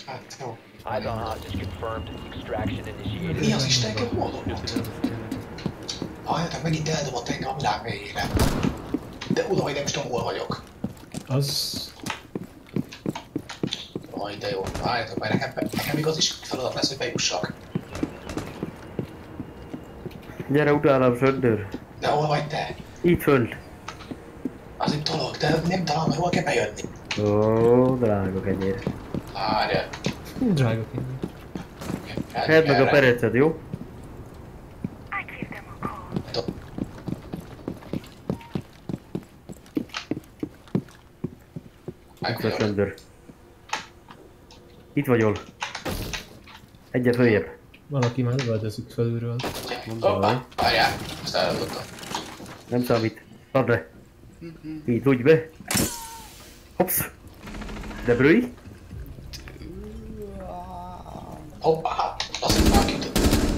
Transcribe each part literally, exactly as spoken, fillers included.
Hát jó. Eyes on hostage confirmed. Extraction initiated. Mi az Isten, hogy hol dobott? Halljátok, megint eldobott engem a világ végére. De oda, hogy nem is tudom, hol vagyok. Az... Aj, de jó. Halljátok, mert nekem, nekem igaz is feladat lesz, hogy bejussak. Gyere utánam, Söndör. De hol vagy te? Itt fönt. Az itt tolok, de nem talán, hogy hol kell bejönni. Ó, drága kenyér. Várja. Drága kenyér. Hedd meg a pereced, jó? Itt vagy, Söndör. Itt vagyol. Egyet följebb. Valaki már lövöldözik felülről. Hoppá, várjál, azt eladottam. Nem számít. Add le. Így, úgy be. Hopsz. Debrői. Hoppá, azt már kitett.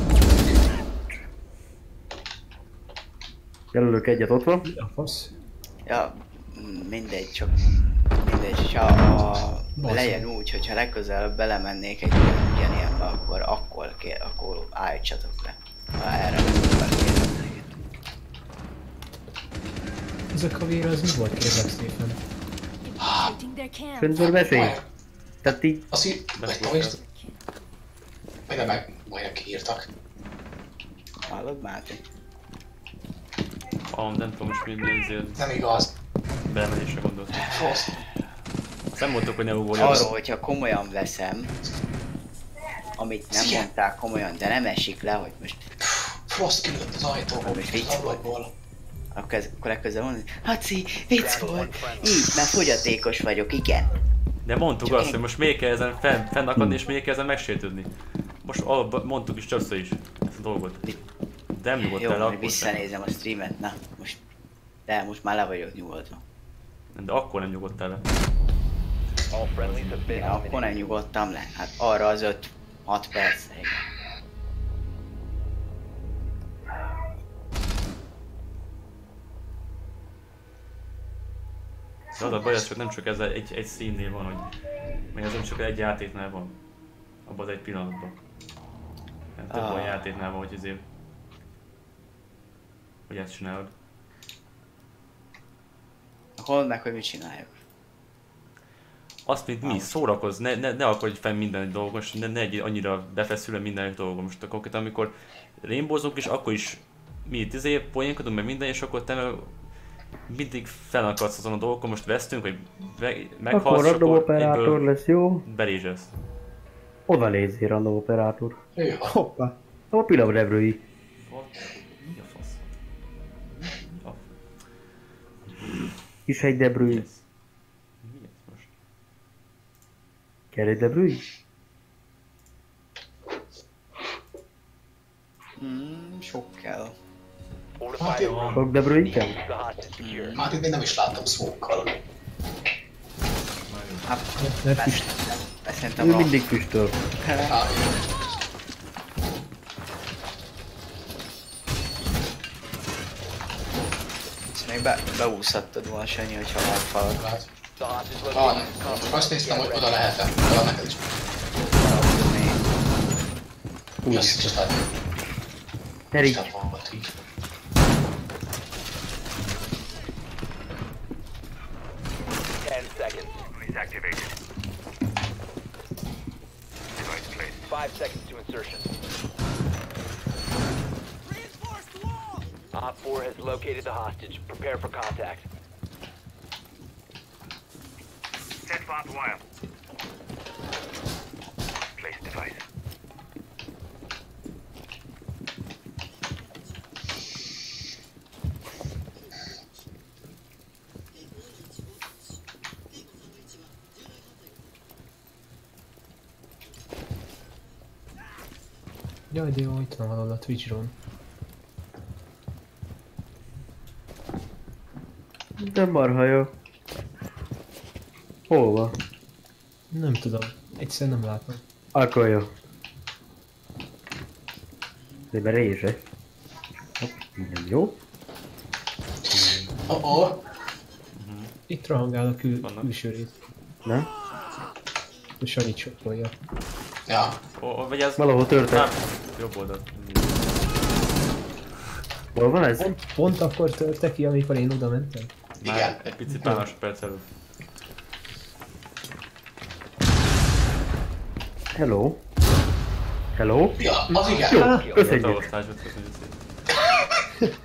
Jelölök egyet, ott van. A fasz. Ja, mindegy, csak mindegy, ha a, legyen úgy, hogyha legközelebb belemennék egy ilyen, ugyanilyenbe, akkor akkor, kér, akkor állítsatok le. Ha erre kérlek. Ez a kavér az mi volt, kérlek szépen? Söndör, mesélj. Tehát így... Azt így, meg tovább. Majdnem meg, majdnem kiírtak. Hallod, Máté? Ah, nem tudom most mi nézzél. Nem igaz. Beemelésre gondoltam. Frost. Nem mondtuk, hogy ne ugorjon. Arról, hogyha komolyan veszem, amit nem Szia. mondták komolyan, de nem esik le, hogy most... Frost kilőtt az ajtóból, Most az vicc volt. ablakból. Akkor, ez, akkor legközelebb mondani, Haci, vicc volt! Így, mert fogyatékos vagyok, igen. De mondtuk Csak azt, én- hogy most még kell ezen fenn, fennakadni és még kell ezen megsértődni. Most alapban mondtuk is többször is ezt a dolgot. De nem nyugodt Jó, el majd akkor sem. visszanézem a streamet, na, most... De most már le vagyok nyugodva. De akkor nem nyugodt el. All friendlies have been Ja, akkor nem eliminated. nyugodtam le. Hát arra az öt hat percre, igen. De az a baj, hogy nem csak ez egy, egy színnél van, hogy... Még ez nem csak egy játéknál van. Abban az egy pillanatban. Nem több Ah. olyan játéknál van, hogy azért... Hogy ezt csinálod. Hol meg, hogy mit csináljuk? Azt, mint mi, szórakozz, ne, ne, ne akarj fenn minden dolgon, és ne, ne egy annyira befeszülve minden dolgon. Most konkrétan, amikor rainbowzunk is, akkor is mi itt izé poénkodunk meg minden, és akkor te meg mindig fennakadsz azon a dolgokon, most vesztünk, vagy meghalsz, Akkor és random akkor operátor egyből lesz, jó? belézsesz. Oda nézzél, random operátor. Ő van. Hoppá. A pillanat Debrői. Mi a fasz? A... Is egy Debrői. Mi ez most? Kell egy Debrői? Hmm, sok kell. Fortify the room. Sok Debrői kell? Keep the hostage secure. Hát itt még nem is láttam smoke-kal. Hát, Ne ezt, füst. ezt szerintem Ő rossz. mindig füstöl. Hát, Ezt még be, beúszhattad volna, Sanyi, hogyha megfalad. hát. The hostage Ah, location is nem. confidential. Azt néztem, hogy oda lehet-e. Oda neked is. Úgy. Azt is láttam. Erik. Isten van volt így. Ten seconds. Five seconds to insertion. Op four has located the hostage. Prepare for contact. Set barbed wire. Place device. Jaj, de jó, itt van valahol a Twitch-ron. De marha jó. Hol van? Nem tudom. Egyszer nem látom. Akkor jó. De berézse. Hopp, minden jó. Oh, oh. Itt rohangál a kül Vannak. külső rész. Na? A Sanyit sokolja. Ja. Ó, vagy ez... Valahol történt. Á, jobb oldal. Hol van ez? Pont, pont akkor törte ki, amikor én oda mentem. Már Igen. egy picit pár másodperc előtt. Hello? Hello? Ja, az igen. Jó, A köszönjük. tavosztásot köszönjük szépen.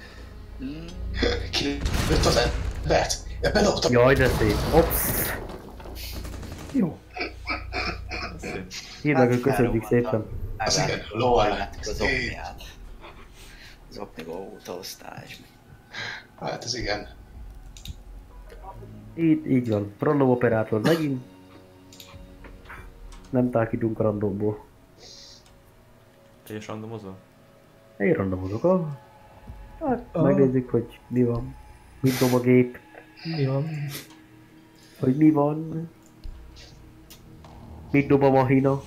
Kilőtt az embert. Bedobtam. Jaj, de szép. Ops. Jó. Ez szép. Írd meg, hogy köszönjük szépen. Az igen, Megláttuk lol. megláttuk az opniát. Az opnigó utaosztás. Hát ez igen. Így, így van. Random operátor megint. Nem tákítunk a randomból. Te is randomozol? Én randomozok, ah. Hát, Ah. megnézzük, hogy mi van. Mit dob a gép. Mi van? Hogy mi van. Mit dob a mahina.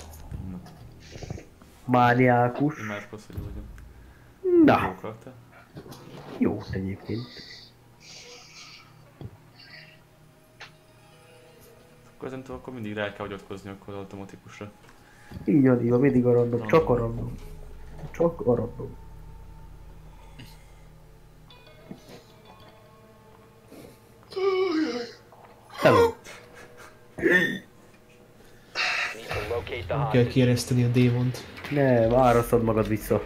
Mániákus. Én más koszorú vagyok. Na, Jó karakter. jó egyébként. Akkor ezentúl akkor mindig rá kell hagyatkozni akkor az automatikusra. Így van, így van, mindig a random. Csak a random. Csak a random. Hello. Need to locate the Kell hostage. kiereszteni a démont. Ne, választod magad vissza.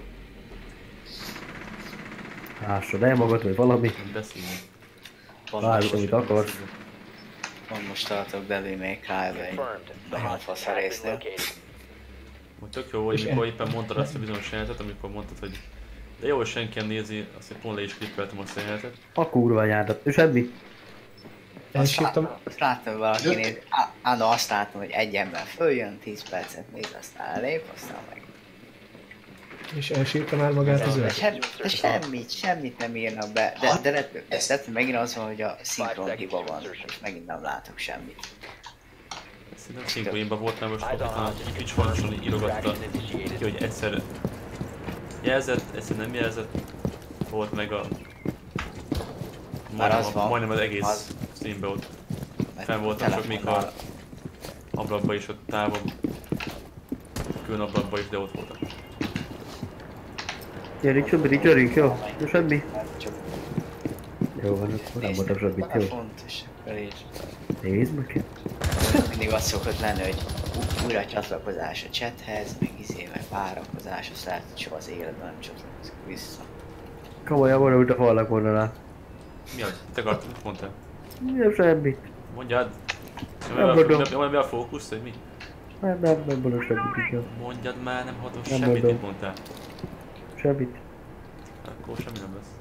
Ássad el magad, vagy valami. Nem beszélni. Pont Várj, most, amit akarsz. pont most tartok Devil May Cry-ba egy Confirmed. The benyomott hostage fasz a has been résznél. located. Most tök jó, hogy És mikor e- éppen mondtad azt a bizonyos jelenetet, amikor mondtad, hogy de jó, hogy senki nem nézi, azt hogy pont le is klippeltem azt a jelenetet. A kurva nyádat. És semmi. Elsírtam, Azt láttam valakinél, áno azt látom, hogy egy ember följön, tíz percet néz, aztán elép, aztán meg. és elsírta már magát az De, öl. sem, de semmit, semmit nem írnak be, de, de, de, de, de megint az van, hogy a szinkron hiba van, és megint nem látok semmit. Szerintem szinkronimban volt, mert most konkrétan a Twitch fontosan írogatta ki, hogy egyszer jelzett, egyszer nem jelzett, volt meg a... Már az Majdnem, van. a, majdnem az egész Az- streamben ott Mert fenn voltam, csak még a telefonnal- ablakba is, ott távol, külön ablakba is, de ott voltak. Gyerünk, semmi, gyerünk, jó? De semmi. Csak Jó van, akkor nem nézd mondtam a semmit, jó? telefont, és akkor így Nézd meg. mindig az szokott lenni, hogy ú- újra csatlakozás a chathez, meg izé, meg várakozás, azt lehet, hogy soha az életben nem csatlakozik vissza. Komolyan van, úgy a falnak mondaná. Mi az? Te akartad, mit mondtál? Nem semmit. Mondjad! Nem mondom. Nem be a fókusz, hogy mi? Nem, nem, nem mondom semmit, igen. Mondjad már, nem hatos Nem semmit, mondom. mit mondtál? Semmit. Akkor semmi nem lesz.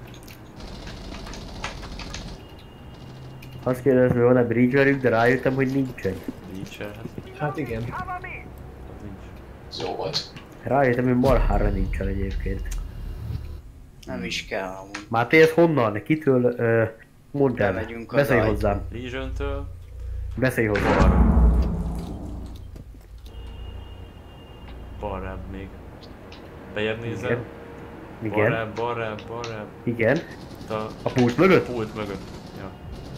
Azt kérdezem, hogy van-e bridgerük, de rájöttem, hogy nincsen. Nincs el, hát Hát igen. az nincs. Ez jó volt. Rájöttem, hogy marhára nincsen egyébként. Nem is kell amúgy. Máté, ez honnan? Kitől? Ö, mondd el. Bemegyünk az Beszélj ajtón. hozzám. Legion-től Beszélj hozzám. balrább még. Bejebb nézel. Igen. Igen. Balrább, balrább, balrább. Igen. Itt a A pult mögött? pult mögött. Ja.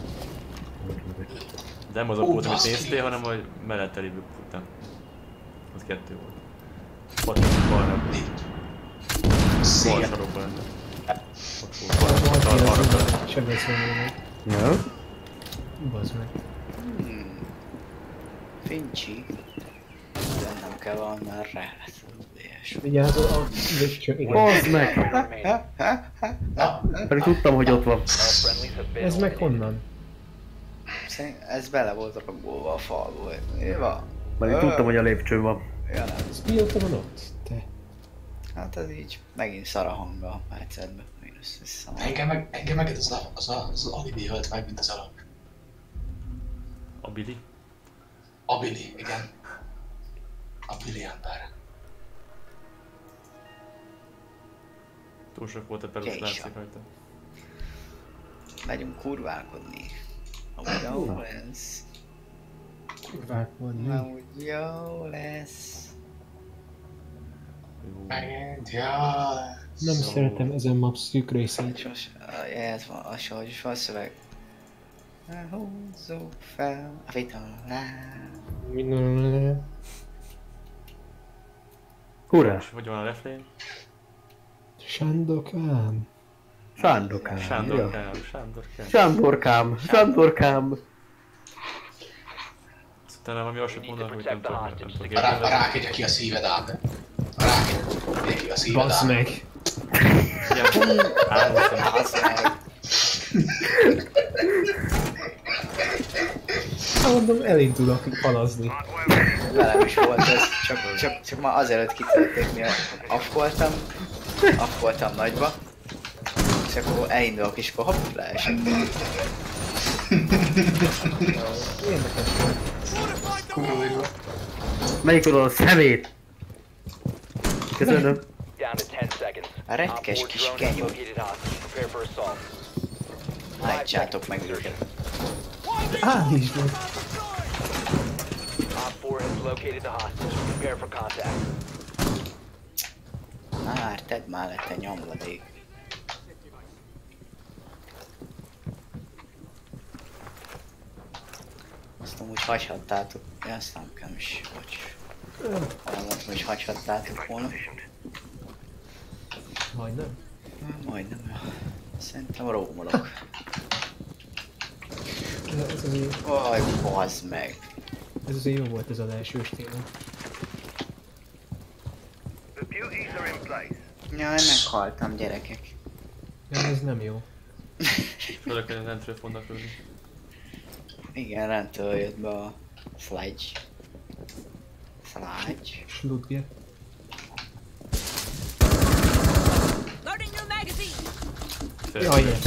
De nem az a pult, amit baszki. néztél, hanem a mellette lévő pult. Az kettő volt. Ott balrább. Bal Szépen. sarokban lenne. Ott volt. Volt Arra- arra ki fel. az sebezőnő meg. Ja. Bazd meg. Hmm. Fincsi. Bennem kell valami már lehet. És... Vigyázol a Witcher, igen. Bazd meg! Remaining. Na, Pedig tudtam, hogy ott van. All friendlies have been Ez meg eliminated. honnan? Szerint ez bele volt rabolva a falba. Mi van? Pedig tudtam, hogy a lépcsőn van. Ja, nem. Ez mióta van ott? Te. Hát ez így megint szar a hanga a percetben. Mínusz vissza. engem meg, engem meg az, a, az, a, az, az alibi ölt meg, mint az alak. A Billy. A Billy, igen. A Billy ember. Túl sok volt a perc, Késa. látszik rajta. Megyünk kurválkodni. Amúgy jó lesz. Kurvák van. Amúgy jó lesz. Jó. Megint, jaj. Nem Szó. szeretem ezen maps szűk részeit. Sos, ez van, az, hogy is van szöveg. Húzzuk fel a vitorlát. Minden... Hurrá! És hogy van a refrén? Sándokám. Sándokám. ja. Sándorkám, Sándorkám. Sándorkám. Sándorkám. Aztán valami olyasmit mondanak, hogy nem tudom, nem tudok A rá, a érteni. rák egye ki a szíved ám. A rák egye ki a szíved Basz ám. meg. Ilyen álmoztam. Az meg. Mondom, elindulok palazni. Velem is volt ez, csak, csak, csak ma azelőtt kitölték, mivel afkoltam, afkoltam nagyba, és akkor elindulok és akkor hopp, leesett. Érdekes volt. Kurva jó. Melyik oda a szemét? Köszönöm. Down to ten seconds. A retkes Op four kis drone has kenyó. located hostage. Prepare for assault. Állítsátok meg őket. Állítsd meg. Op four has located the hostage. Prepare for contact. Már tedd már le, te nyomladék. Azt amúgy hagyhattátok. Ja, azt nem kell is, bocs. Nem mondtam, hogy hagyhattátok volna. Majdnem. Majdnem, ja. Szerintem rómolok. Ez, ez, azért, Vaj, bazd meg. ez azért jó volt ez az elsős téma. The beauties are in place. Jaj, meghaltam, gyerekek. Nem, ez nem jó. Főleg, hogy lentről fognak ülni. Igen, rendtől jött be a sludge. Sludge. Sludge. Loading new magazine. Jaj, ne.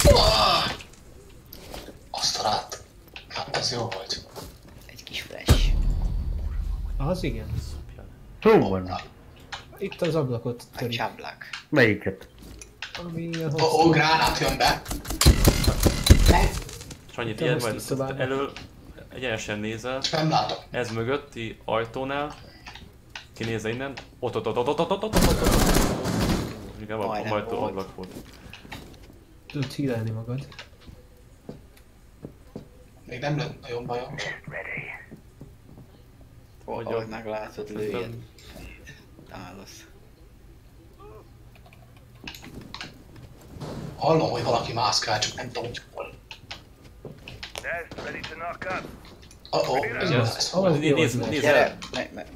Azt a rát. Hát ez jó volt. Egy kis flash. Az igen. Hol van? Itt az ablakot A törik. csablak. Melyiket? Ami a Ó, hosszú. ó, gránát jön be. Sanyi, Te tiéd most majd visszavágod. elől egyenesen nézel, Nem látom. ez mögötti ajtónál, kinézze innen, ott ott ott ott ott ott ott ott ott ott ott igen, a Majdnem ajtó volt. ablak volt. Tudod hílelni magad. Még nem lett nagyon bajom. Hogy ahogy meglátod, lőjed. Szerintem Állasz. Hallom, hogy valaki mászkál, csak nem tudom, hogy hol. There's ready to knock up. Oh, ez Igen. jó lesz. Az Nézd, jó, nézd, az nézd. Gyere! Me, me.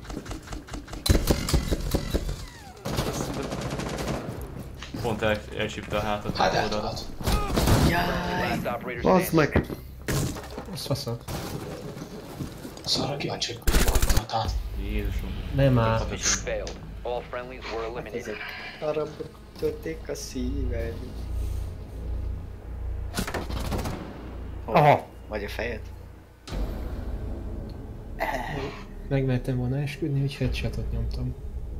pont el, elsipte a hátat. Hát oldalt. eltudod. Jaj! Last operator Bazd standing. meg! Az faszak. Szóval kíváncsi, hogy jól tudtál. Jézusom. Nem áll. Mission failed. All friendlies were eliminated. Arra kötik a szíved. Hol? Aha! Vagy a fejed? Megmertem volna esküdni, hogy headshotot nyomtam.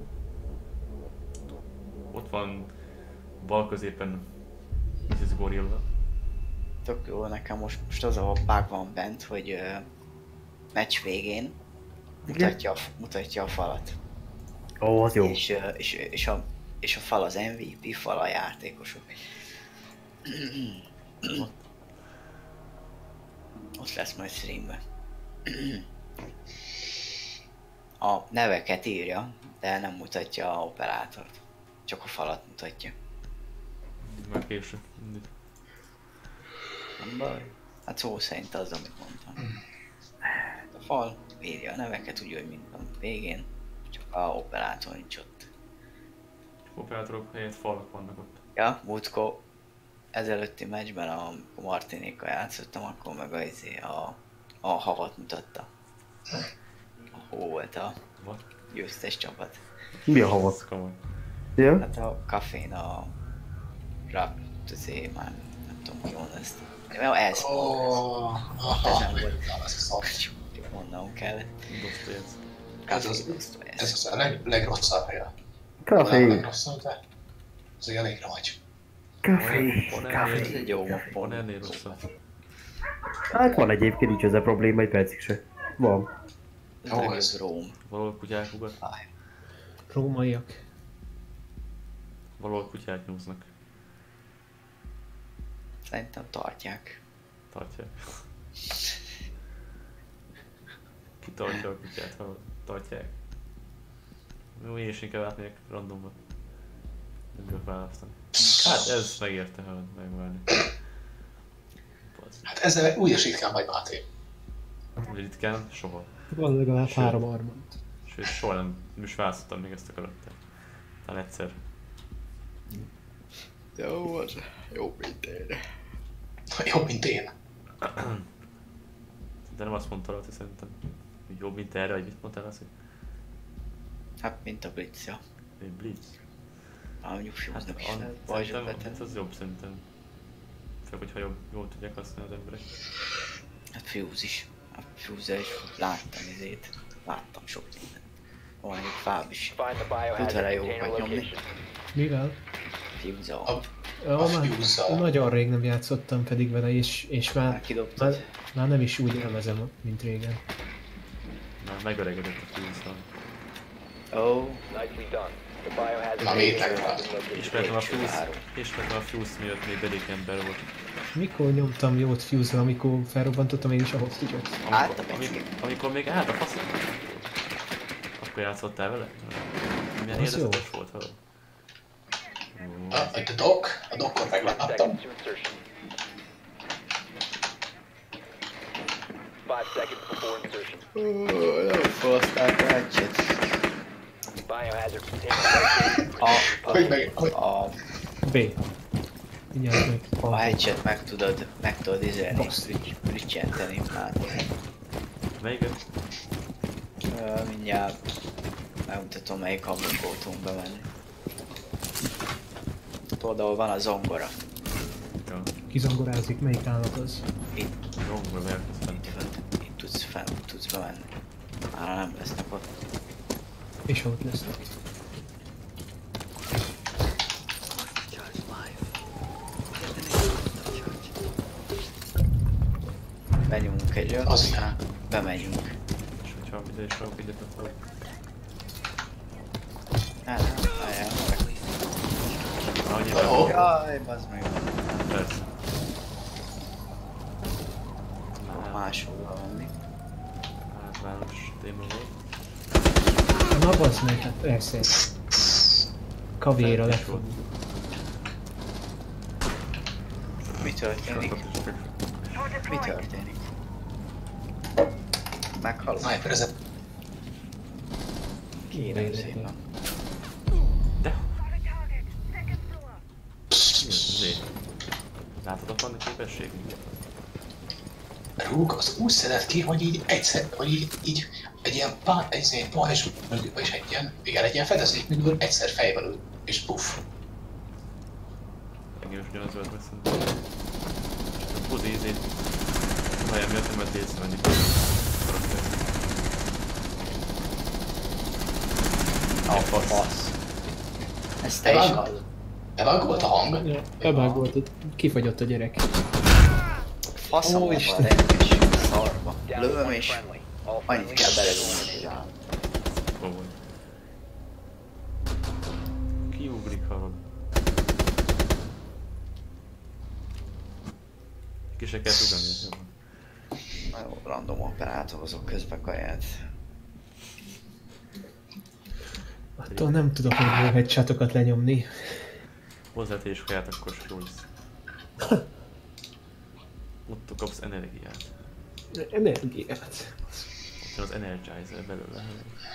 Ott van bal középen missziz Gorilla. Tök jó, nekem most, most az a bug van bent, hogy uh, meccs végén mutatja a, mutatja a falat. Ó, az jó. És, uh, és, és, a, és a fal az em vé pé fal a játékosok. Ott lesz majd streamben. A neveket írja, de nem mutatja a operátort. Csak a falat mutatja. Már később. Mindig. Nem baj. Hát szó szerint az, amit mondtam. A fal írja a neveket úgy, hogy mint a végén, csak a operátor nincs ott. Operátorok helyett falak vannak ott. Ja, múltkor ezelőtti meccsben, amikor Martinékkal játszottam, akkor meg az izé a, a havat mutatta. Hol volt a What? győztes csapat. Mi a hava? Ez komoly. Ja? Hát a kafén a rap, azért már nem tudom ki mondani ezt. Ja, ez Ó, Ez aha, nem volt. ez az, mondanom kellett. Dostoyevsky. ez az, ez az a leg, legrosszabb hely. Nem a Kafé! legrosszabb, de azért elég nagy. Kafé! Van Ez ennél, egy jó van pont. ennél rosszabb. Hát van egyébként, nincs ezzel probléma, egy percig se. Van. Ez Jó, legjobb ez- Róm. Valahol kutyák ugat, Fáj. Rómaiak. valahol kutyák nyúznak. Szerintem tartják. Tartják. Ki tartja a kutyát, ha tartják? Jó, én is inkább átmegyek randomba. Nem tudok választani. Hát ez megérte, ha megválni. Hát ezzel úgyis ritkán vagy Máté. Úgy ritkán, soha. Van legalább három armant. Sőt, soha nem, nem is választottam még ezt a karaktert. Talán egyszer. Jó, az jó, mint én. Jobb, mint én. De nem azt mondta rajta szerintem, hogy jobb, mint erre, vagy mit mondtál azt, hogy Hát, mint a Blitz, ja. egy Blitz. Már mondjuk Fuse-nak is an- lehet szerintem, pajzsot betenni. hát az jobb szerintem. Főleg, hogyha jobb, jól tudják használni az emberek. Hát Fuse is. A Fuse-el is láttam izét. Láttam sok mindent. Van egy fáb is. Find the biohazard Tud vele jó container vagy nyomni. location. Mivel? Fuse-a. A, Ja, a már, fuse-zal. nagyon rég nem játszottam pedig vele, és, és már, Már kidobtad. már, már nem is úgy élvezem, mint régen. Már megöregedett a Fuse-nal. Oh, Nicely done. The biohazard Na, még container legalább. has been located. Ismertem a Lépcső Fuse, három. ismertem a Fuse miatt még derék ember volt. Mikor nyomtam jót Fuse-ra, amikor felrobbantottam én is ahhoz tudod? át a Amikor, becsi. amikor, amikor még állt a faszom. Akkor játszottál vele? Milyen Az jó. érdezetes volt vele? Ó, A, itt a dock, a dockot megláttam. Seconds to insertion. Five seconds before insertion. Oh, nem felhasználta a hatchet. Biohazard container located. A, Hogy meg, hogy, a, B. Mindjárt meg. a hatchet meg tudod, meg tudod izélni, ricsenteni már. melyiket? Ö, Mindjárt megmutatom, melyik ablakból tudunk bemenni. Tudod, ahol van a zongora. Ja, Kizongorázik, melyik állat az? Itt, Rongor verkez fent. itt, itt tudsz fel, tudsz bemenni. Már nem lesznek ott. És ott lesznek. Benyomunk egyet, Az aztán bemegyünk. És hogyha ide is rakok egyet, akkor Hát, nem, várjál, meg. annyivel Ó. Jaj, bazd meg. persze. Máshol menni. Hát város téma volt. Na bazd meg, hát persze. Kavéra Fent is lett. volt. Mi történik? Sokat is. Mi történik? Meghalok. sniper, ez a... Kérem szépen. De? Mi az azért? Látod, ott van a képesség? Rúg az úgy szedett ki, hogy így egyszer, hogy így, így egy ilyen pár, egy ilyen pajzs mögül, és egy ilyen, igen, egy ilyen fedezék mögül egyszer fejben ül, és puff. Engem is ugyanaz volt megszűnt. A puzi ízét. Nagyon miatt nem lehet észrevenni. A fasz. Ez te is Evág- hallod. Evágott a hang? Ja, ebben volt, ott kifagyott a gyerek. Faszom Ó, van Isten. rendes szarba. Down to Lövöm one és friendly. All annyit friendlies kell are belelőni, hogy eliminated. áll. Hol volt? Kiugrik, hallod? Ki se kell tudni. Nagyon random operátorozok közben kaját. Attól nem tudok még jó headshotokat lenyomni. Hozzátés kaját, akkor se jó lesz. Ott kapsz energiát. Energiát. Ott van az energizer belőle.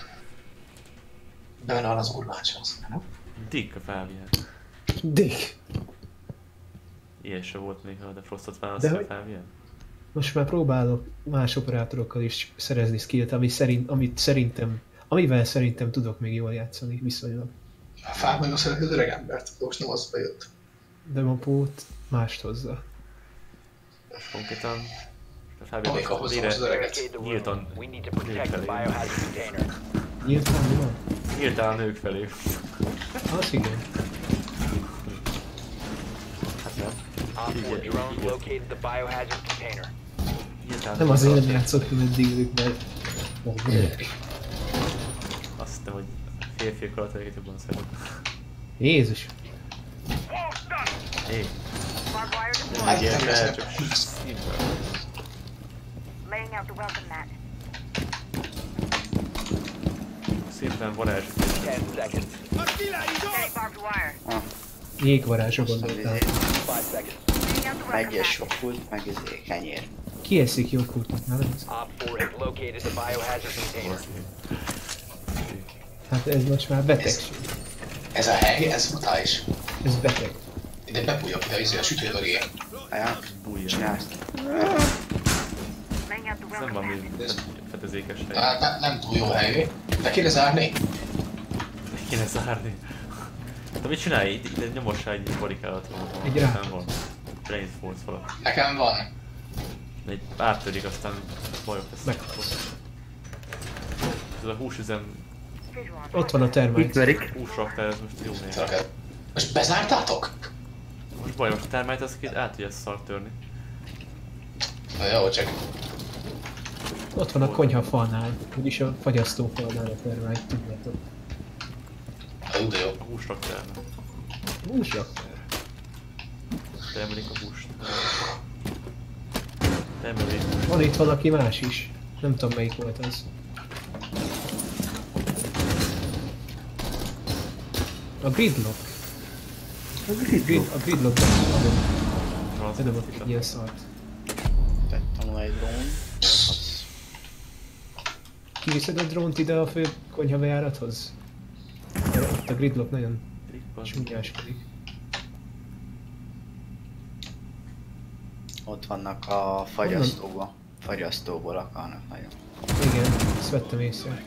Benne van az urvács az, nem? Dick a Fabian. Dick. Ilyen se volt még, ha de Frostot De választja a hogy- Fabian. Most már próbálok más operátorokkal is szerezni skillt, ami szerint, amit szerintem, amivel szerintem tudok még jól játszani viszonylag. A fák meg szereti az öreg embert, most nem az bejött. De a pót mást hozza. Konkrétan a Fabian Amik ahhoz most az öreget. Barricade the nyíltan, room. We need to protect the nők felé. biohazard container. Nyilván mi van? nyíltál a nők felé. Az igen. Hát nem. Op four Így- drone így- located the biohazard container. nyíltál a Nem nők azért nem felé. játszottam eddig velük, mert... Azt hittem, hogy férfiak karaktereket jobban szeretem. Jézus! Hé, Hát Ilyen, nem de csak lesz. szívvel. Laying out the welcome mat. Szépen varázs. Ten seconds. Setting barbed wire. Jégvarázsra Hoztam gondoltál. izét. Five seconds. Laying out the welcome Egyes mat. sokkult, meg izé, kenyér. Ki eszik joghurtot? Nem ez? Op four has located the biohazard container. Hát ez most már betegség. Ez a hely, ez brutális. Ez beteg. Ide bepújjak ide izé a sütő mögé. Ajá, Bújjál. csinálsz. Laying out the Ez nem welcome van mat. még fedezékes hely. Tehát ne, nem túl jó hely. De kéne zárni? Meg kéne zárni. De mit csinálj? Ide, ide nyomossál egy barikádat. Egy rá. Nem van. Reinforce valami. Nekem van. De egy áttörik, aztán bajok lesz. Meghalsz. Ez a húsüzem, Visual on Ott van a Itt termite. verik. húsraktár, ez most jó néz. Csak- Most bezártátok? Most baj, most a termite az két át tudja szart törni. Na jó, csak Ott van a konyha falnál. Úgyis a fagyasztó falnál a termite, tudjátok. jó, de jó. A húsraktárnak. Húsraktár. Termelik a húst. Termelik húst. Van itt valaki más is. Nem tudom melyik volt az. A gridlock. A gridlock. A gridlock. Adom. Az Bedobok itt egy a- ilyen szart. Tettem volna egy drón. Kiviszed a drónt ide a fő konyha bejárathoz? Mert ott a gridlock nagyon Trippa. csúnyáskodik. Ott vannak a fagyasztóba. Fagyasztóból akarnak nagyon. Igen, ezt vettem észre.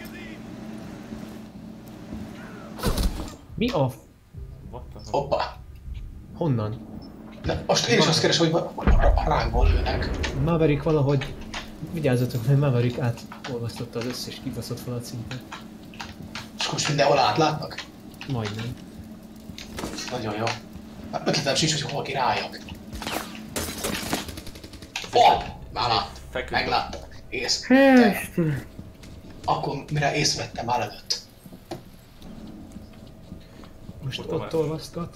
Mi a... f- What the fuck? Hoppa. Honnan? De most én is azt keresem, hogy a ránkból lőnek. Maverick valahogy... Vigyázzatok, mert Maverick átolvasztotta az összes kibaszott falat szinte. És most mindenhol átlátnak? Majdnem. Nagyon jó. Hát ötletem sincs, hogy hol királljak. Oh! Már lát. Feküdt. Megláttam. Ész. Hé, Te. Istenem. Akkor mire észrevettem, már előtt. Most Oda ott már. olvasztgat.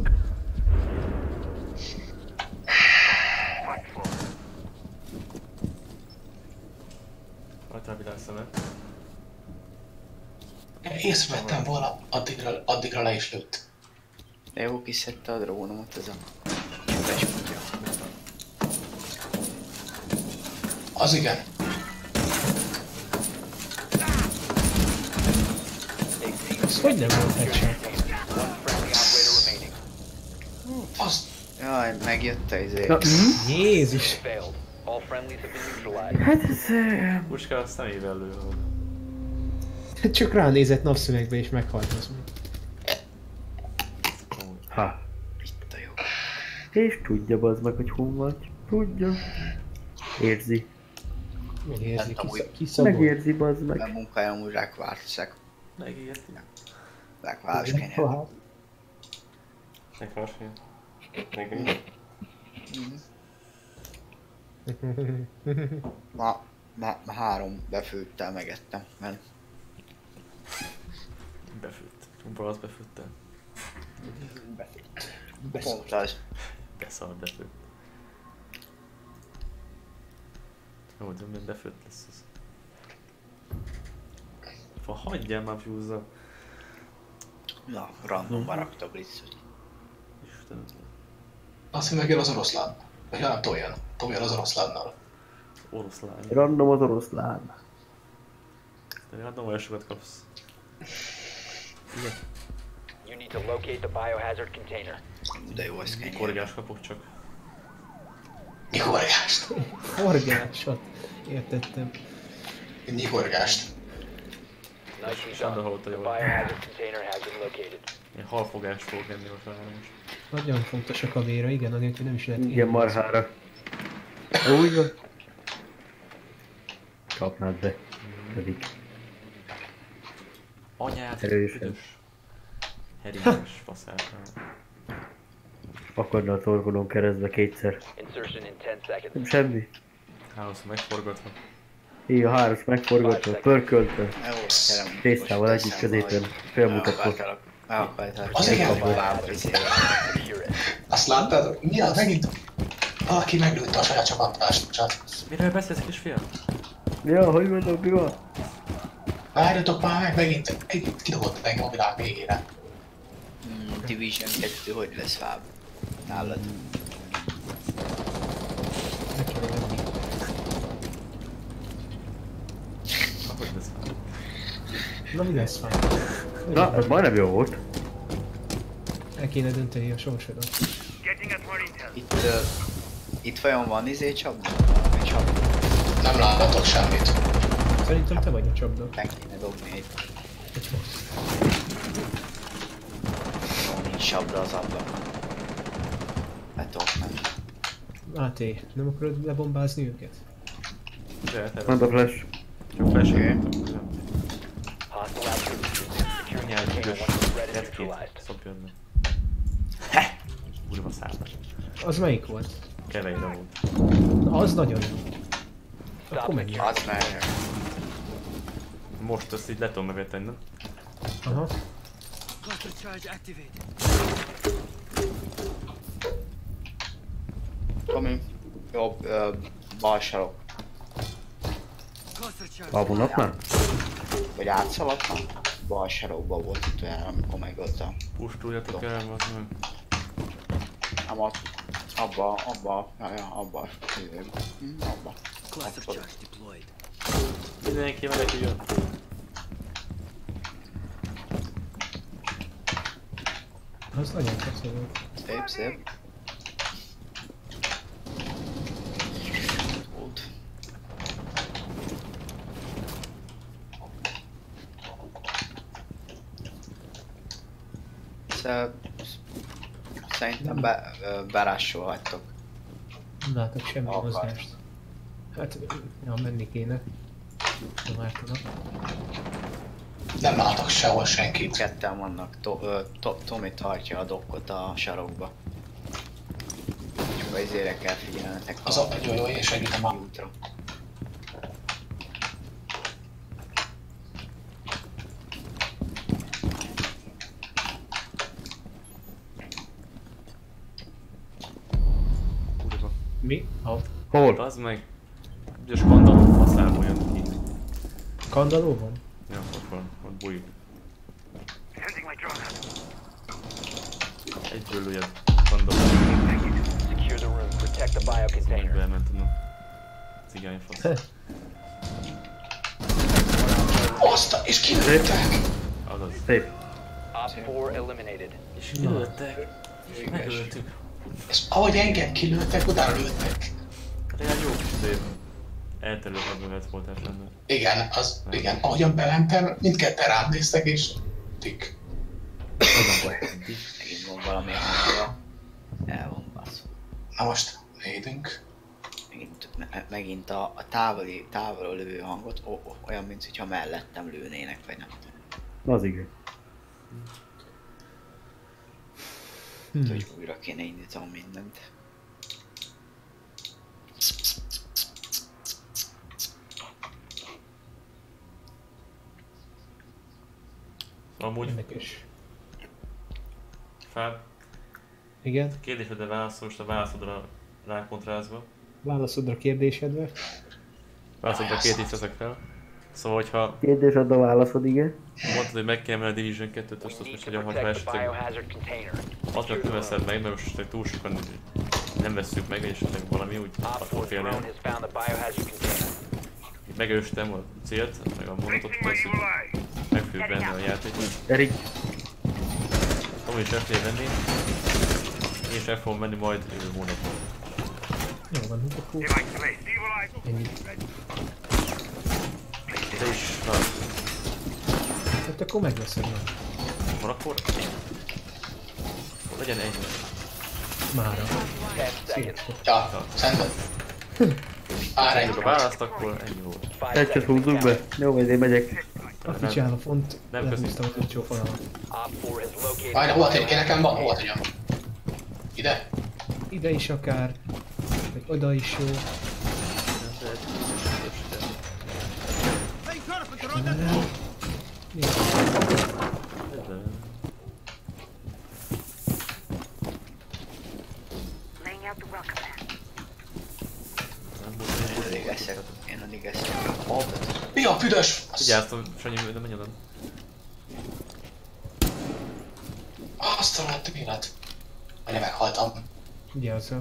Rajta a világszemet. Észrevettem volna, addigra, addigra le is lőtt. De jó kiszedte a drónomat ez a... Besmutja. Az igen. Ez hogy nem volt headshot? One friendly operator remaining. Az... Jaj, megjött a izé. Na, hm? Jézus! Failed. All friendlies have been neutralized. Hát ez... eh, Puska azt nem ével lő. Csak ránézett napszövegbe és meghalt az még. Ha. Itt a jó. És tudja bazd meg, hogy hol vagy. Tudja. Érzi. Megérzi, Nem tudom, kiszabol. Megérzi bazd Mert meg. munkájam úgy rákvárszak. Megérti. Rákváros kenyér. Megharfja. Megérti. Ma, ma, ma három befőttel megettem, mert Befőtt. Csumpal az befőtte. pont az. Beszart befőtt. Jó, de mind befőtt lesz az. Fa, hagyjál már fuse-zal. Na, randomba rakta Blitz, hogy Istenem. Azt, hogy megjön az oroszlán. Vagy nem toljan. Toljan az oroszlánnal. Oroszlán. Random az oroszlán. De hát nem olyan sokat kapsz. You need to locate the biohazard container. de jó az kenyér. Korgás kapok csak. Nyikorgást. Forgásot. Értettem. Nyikorgást. Nicely Sándor done. hallotta The jól. biohazard container has been located. Én halfogást fogok enni most már most. Nagyon fontos a kavéra, igen, anélkül nem is lehet Igen, élni. marhára. Úgy van. Kapnád be. Pedig. Anyád, Erősen. büdös. Heringes faszárkál. Akarna a torkonon keresztbe kétszer. Insertion in ten seconds. Nem semmi. Háromszor megforgatva. Így a háros megforgatva, pörköltve. Jó, gyerem. Tésztával együtt középen. Felmutatva. El akartál. Az igen. Láb, izé. Secure it. Azt láttad? Mi az? Megint valaki meglőtte a saját csapattársat. Miről beszélsz, kisfiam? Ja, hogy mondom, mi van? Várjatok már meg, megint egy kidobott engem a világ végére. Hmm, Division kettő hogy lesz fáb? Nálad? Ne kéne lenni. Ahogy lesz már. Na mi lesz már? Na, ez majdnem jó volt. El kéne dönteni a sorsodat. Getting us more intel. Itt, uh, itt vajon van izé csapda? Valami csapda? Nem látok semmit. Szerintem te vagy a csapda. Meg kéne dobni egy. Jó, nincs csapda az ablakon. Le tudok menni. á té, nem akarod lebombázni őket? De, te Mondd a flash. Csak flash-et Oké. mondtam. Hostile activity. Secure the Anyád container büdös. once the threat is Kettőt neutralized. szopjad meg. Heh! Kurva számos. Az melyik volt? Kevejre volt. Na, az nagyon jó. Akkor Stop menjünk. Az már... Most ezt így le tudom megvetni, nem? Aha. Tomi, jobb, ö, bal sarok. Alvonat már? Vagy átszaladt már? Bal sarokban volt itt olyan, amikor megöltem. Pustuljatok el, az meg. Nem ott, abba, abba, ja, ja, abba, hm, abba. Abba. Mindenki meneki jön. Az nagyon kacó volt. Szép, szép. Volt. Szóval... Szerintem be, ö, berássolhattok. Nem látok semmi Akar. mozgást. Hát, ja, menni kéne. Nem ártanak. Nem látok sehol senkit. Ketten vannak. To, ö, to, Tomi tartja a dokkot a sarokba. Csak az izére kell figyelnetek Az a jó, jó, én segítem a... útra. Kurva. Mi? Ha? Hol? Az meg. Ugye a skandalom faszából jön ki. Kandaló van? Ja, ott van, ott bújik. Sending my drone. Egyből lőjed. Skandalom. Secure the room. Protect the biocontainer. Belement tudom. Cigány fasz. Azt a... és kilőttek! Azaz. Szép. Op four eliminated. És kilőttek. És megöltük. És ahogy engem kilőttek, utána lőttek. Legalább jó kis szép. Elterült hadművelet volt lenne. Igen, az... igen, ahogyan belentem, mindketten rám néztek és... Tik. Megint van valami hangja. El van basz. Na most, nédünk. Megint, me, megint a, a távoli, távolról lövő hangot, o, o, olyan, mint hogyha mellettem lőnének, vagy nem tudom. Az igen. Hmm. Hogy újra kéne indítanom mindent. Amúgy, Érdekes. Fáb, Igen? kérdésedre válaszol, most a válaszodra rákontrázva. Válaszodra a kérdésedre. Válaszodra két így teszek fel. Szóval, hogyha Kérdés ad a válaszod, igen. mondtad, hogy meg kell menni a Division kettőt, azt We most need to hogy ha protect the esetleg biohazard container. azt nem veszed meg, mert most túl sokan nem vesszük meg, és esetleg valami úgy Op attól four félni. drone has found the biohazard container. Megőstem a célt, meg a monotot, Placing my persze, evil hogy eye. megfőbb benne a játékot. Erik. Tom is F-nél venni. Én is F fogom menni majd jövő hónapban. Jó van, akkor Device placed. Evil eye. ennyi. Te is, na, Hát akkor megveszed meg. van akkor? Legyen egy. Mára. Ten seconds. Ja, szerintem. Már egy. Ha választ, akkor ennyi volt. Five Egyet seconds húzzuk to be. count. Jó, ezért megyek. A picsáll a font, nem lehúztam a túlcsó fonalat. Op four has located Várj, the hova tegyem? Én biohazard nekem van, hova container. tegyem? Ide? Ide is akár, vagy oda is jó. Vigyáztam, Sanyi, de menj oda. Azt a rohadt élet. Majd meghaltam. Vigyázzál.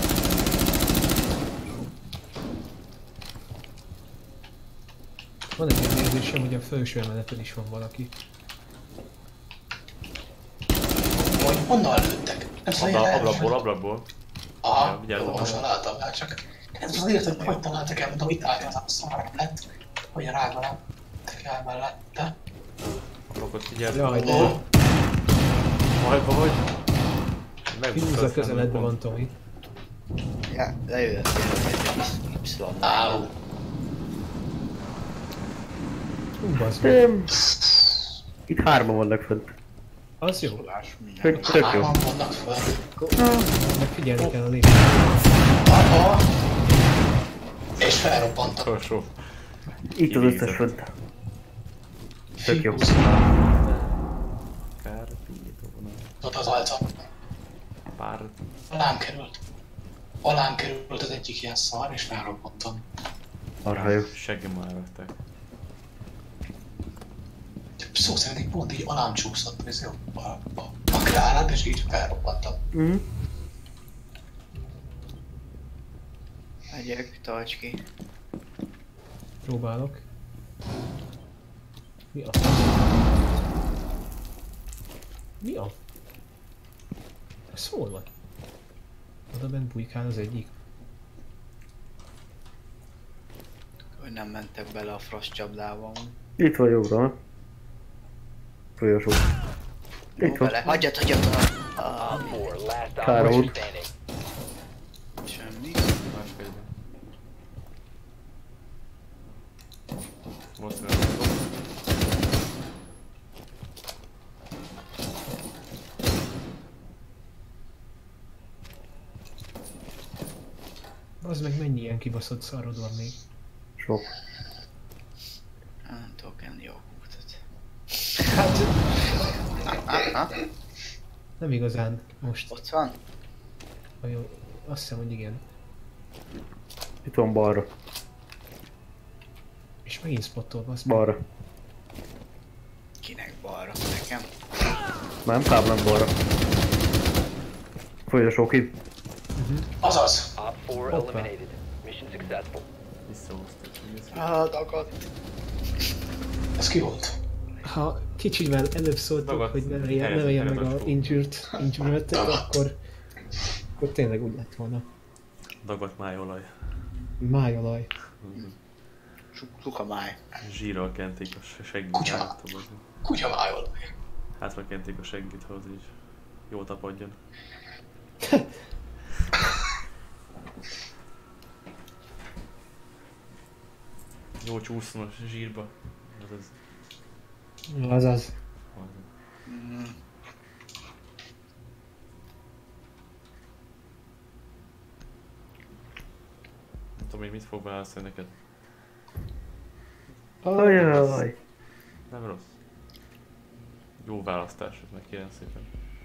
Van egy ilyen érzésem, hogy a felső emeleten is van valaki. Hogy honnan lőttek? Nem tudom, Abla, hogy ablakból, ablakból. Aha, vigyázz, jó, most abba. már láttam már csak. Ez az értem, hogy hogy találtak el, mondom, itt állja az a szar mellett. Hogy a rágva nem tettek el mellette. Ablakot figyelj. Jaj, de Ó, Bajba vagy. húzza a közeledbe van Tomi. Ja, lejöttél egy Y-nál. áú. Hú, bazd meg. Nem. Itt hárman vannak fönt. Az jó. Tök, tök jó. Hárman vannak föl. Meg figyelni kell a lépést. Aha. És felrobbantak. Korsó. Itt az összes fönt. Tök jó. Kár, pingyítóvonal. Ott az alca. Pár. Alám került. Alám került az egyik ilyen szar, és felrobbantam. Arra jó. Seggem már elvettek. Szó szerint egy pont így alám csúszott, ez jó. A, a, a králát, és így felrobbantam. Mhm. Megyek, tarts ki. Próbálok. Mi a... Mi a... Ez hol van? Oda bent bujkál az egyik. Hogy nem mentek bele a frost csapdában. Itt van jobbra. Folyosó. Jó, Itt van. bele. Hagyjad, hagyjad! Ah, Op four, last Kár operator volt. standing. semmi. Másfélben. Most nem. Az meg mennyi ilyen kibaszott szarod van még? Sok. Nem tudok enni jó húgtat. Hát... Nem igazán most. Ott van? Vajon... Azt hiszem, hogy igen. Itt van balra. És megint spottol, basz. Balra. Kinek balra? Nekem? Nem, táblán balra. Folyosó ki. Azaz. Op four Hoppa. eliminated. Mission successful. Visszahoztak. Ah, dagadt. Ez ki volt? Ha kicsivel előbb szóltok, Dagadt. hogy ne legyen, ne Helyezett, legyen meg a helyezett. injured, injured akkor, akkor tényleg úgy lett volna. Dagadt májolaj. Májolaj. Luka máj. Zsírral kenték a seggit. Kutya. állítom, hogy Kutya májol. Hátra kenték a seggit, hogy így jól tapadjon. Jó csúszom a zsírba. Ez az. Azaz. Mm. Nem tudom, hogy mit fog válaszolni neked. Ajaj. Nem rossz. Jó választás, ez meg kérem szépen.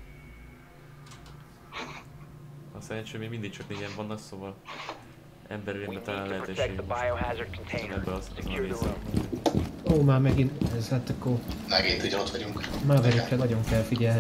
A szerencsém még mindig csak négyen vannak, szóval emberülénbe We talán need to protect lehetőség. the biohazard Most container. ebből azt Secure the nézem. room. Ó, már megint ez, hát akkor Megint ugyanott vagyunk. Maverickre nagyon kell figyelni.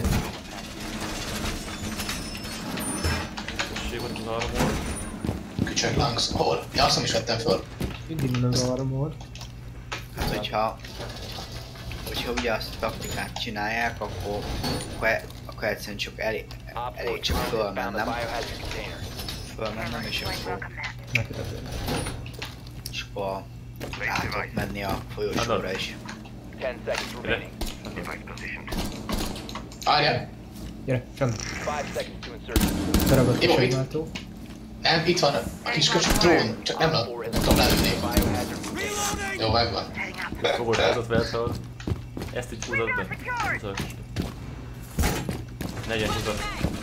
Tessék, ott az armor. Kücsög Langs. Hol? Ja, azt nem is vettem föl. Mindig van az armor. Hát hogyha... Hogyha ugye azt a taktikát csinálják, akkor... Akkor, akkor egyszerűen csak elég, Op elég four csak found the fölmennem. biohazard container. Fölmennem és akkor... Megkötetően. És akkor rá tudok menni a folyosóra is. Ten seconds remaining. Várjál. Gyere, Csan, Five seconds to insertion. daragod Jó, kisegváltó. Nem, itt van a kis köcsög drón. Csak nem Op four has tudom lelőni. located the biohazard container. Jó, megvan. Fogod húzott felszalad. Ezt így húzod be. Húzod. Negyen húzod.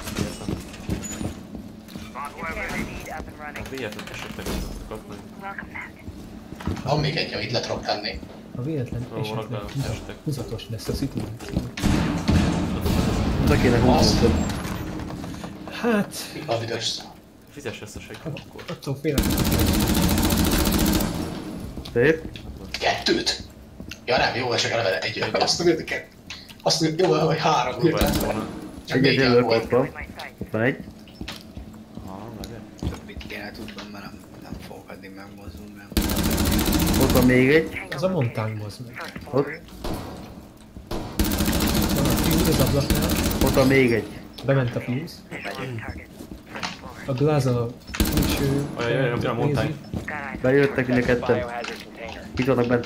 A véletlen esetleg tudok kapni. Van még egy, amit le tudok tenni. Ha véletlen Ó, vannak esetleg benne húzat- estek. húzatos lesz a szituáció. Oda kéne húzni. Hát, A büdös. Fizess ezt a segget akkor. attól félek. Szép. Kettőt. Ja nem, jó, csak eleve egy, egy, azt tudod, hogy azt tudod, jó, hogy három Kurva lett hirtelen. volna. Csak Egyet négyen jövök, volt. ott van. My sight. Ott van egy. Aha, várjál. Többit kéne tudnom, mert nem, nem fogok addig megmozdulni. Ott van még egy. Az a montán az meg. First Ott. floor. Van a fuse az ablaknál. Ott van még egy. Bement a fuse. Visualize target. First floor. A glass a külső... Olyan, olyan, olyan mondták. nézi. Got eyes. Bejöttek mind a Protect the ketten. biohazard container. Itt vannak bent.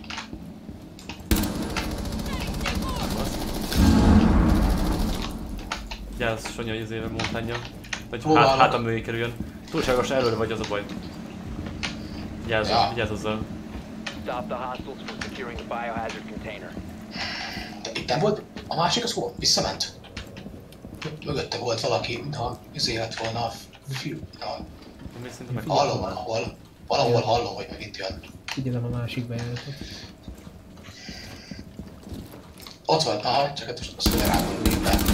Gyász, Sanyi, hogy az éve montánja. Vagy Hol hát, vannak? hátam mögé kerüljön. Túlságosan előre vagy, az a baj. Vigyázz, Ja. vigyázz azzal. Stop the hostiles from securing the biohazard container. De itt nem volt? A másik az hol? Visszament? Mögötte volt valaki, mintha izé lett volna a fiú. Na, Ami szerintem meg... hallom valahol. Valahol hallom, hogy megint jön. Figyelem a másik bejáratot. Ott van, aha, csak hát most azt mondja rá, hogy mi be.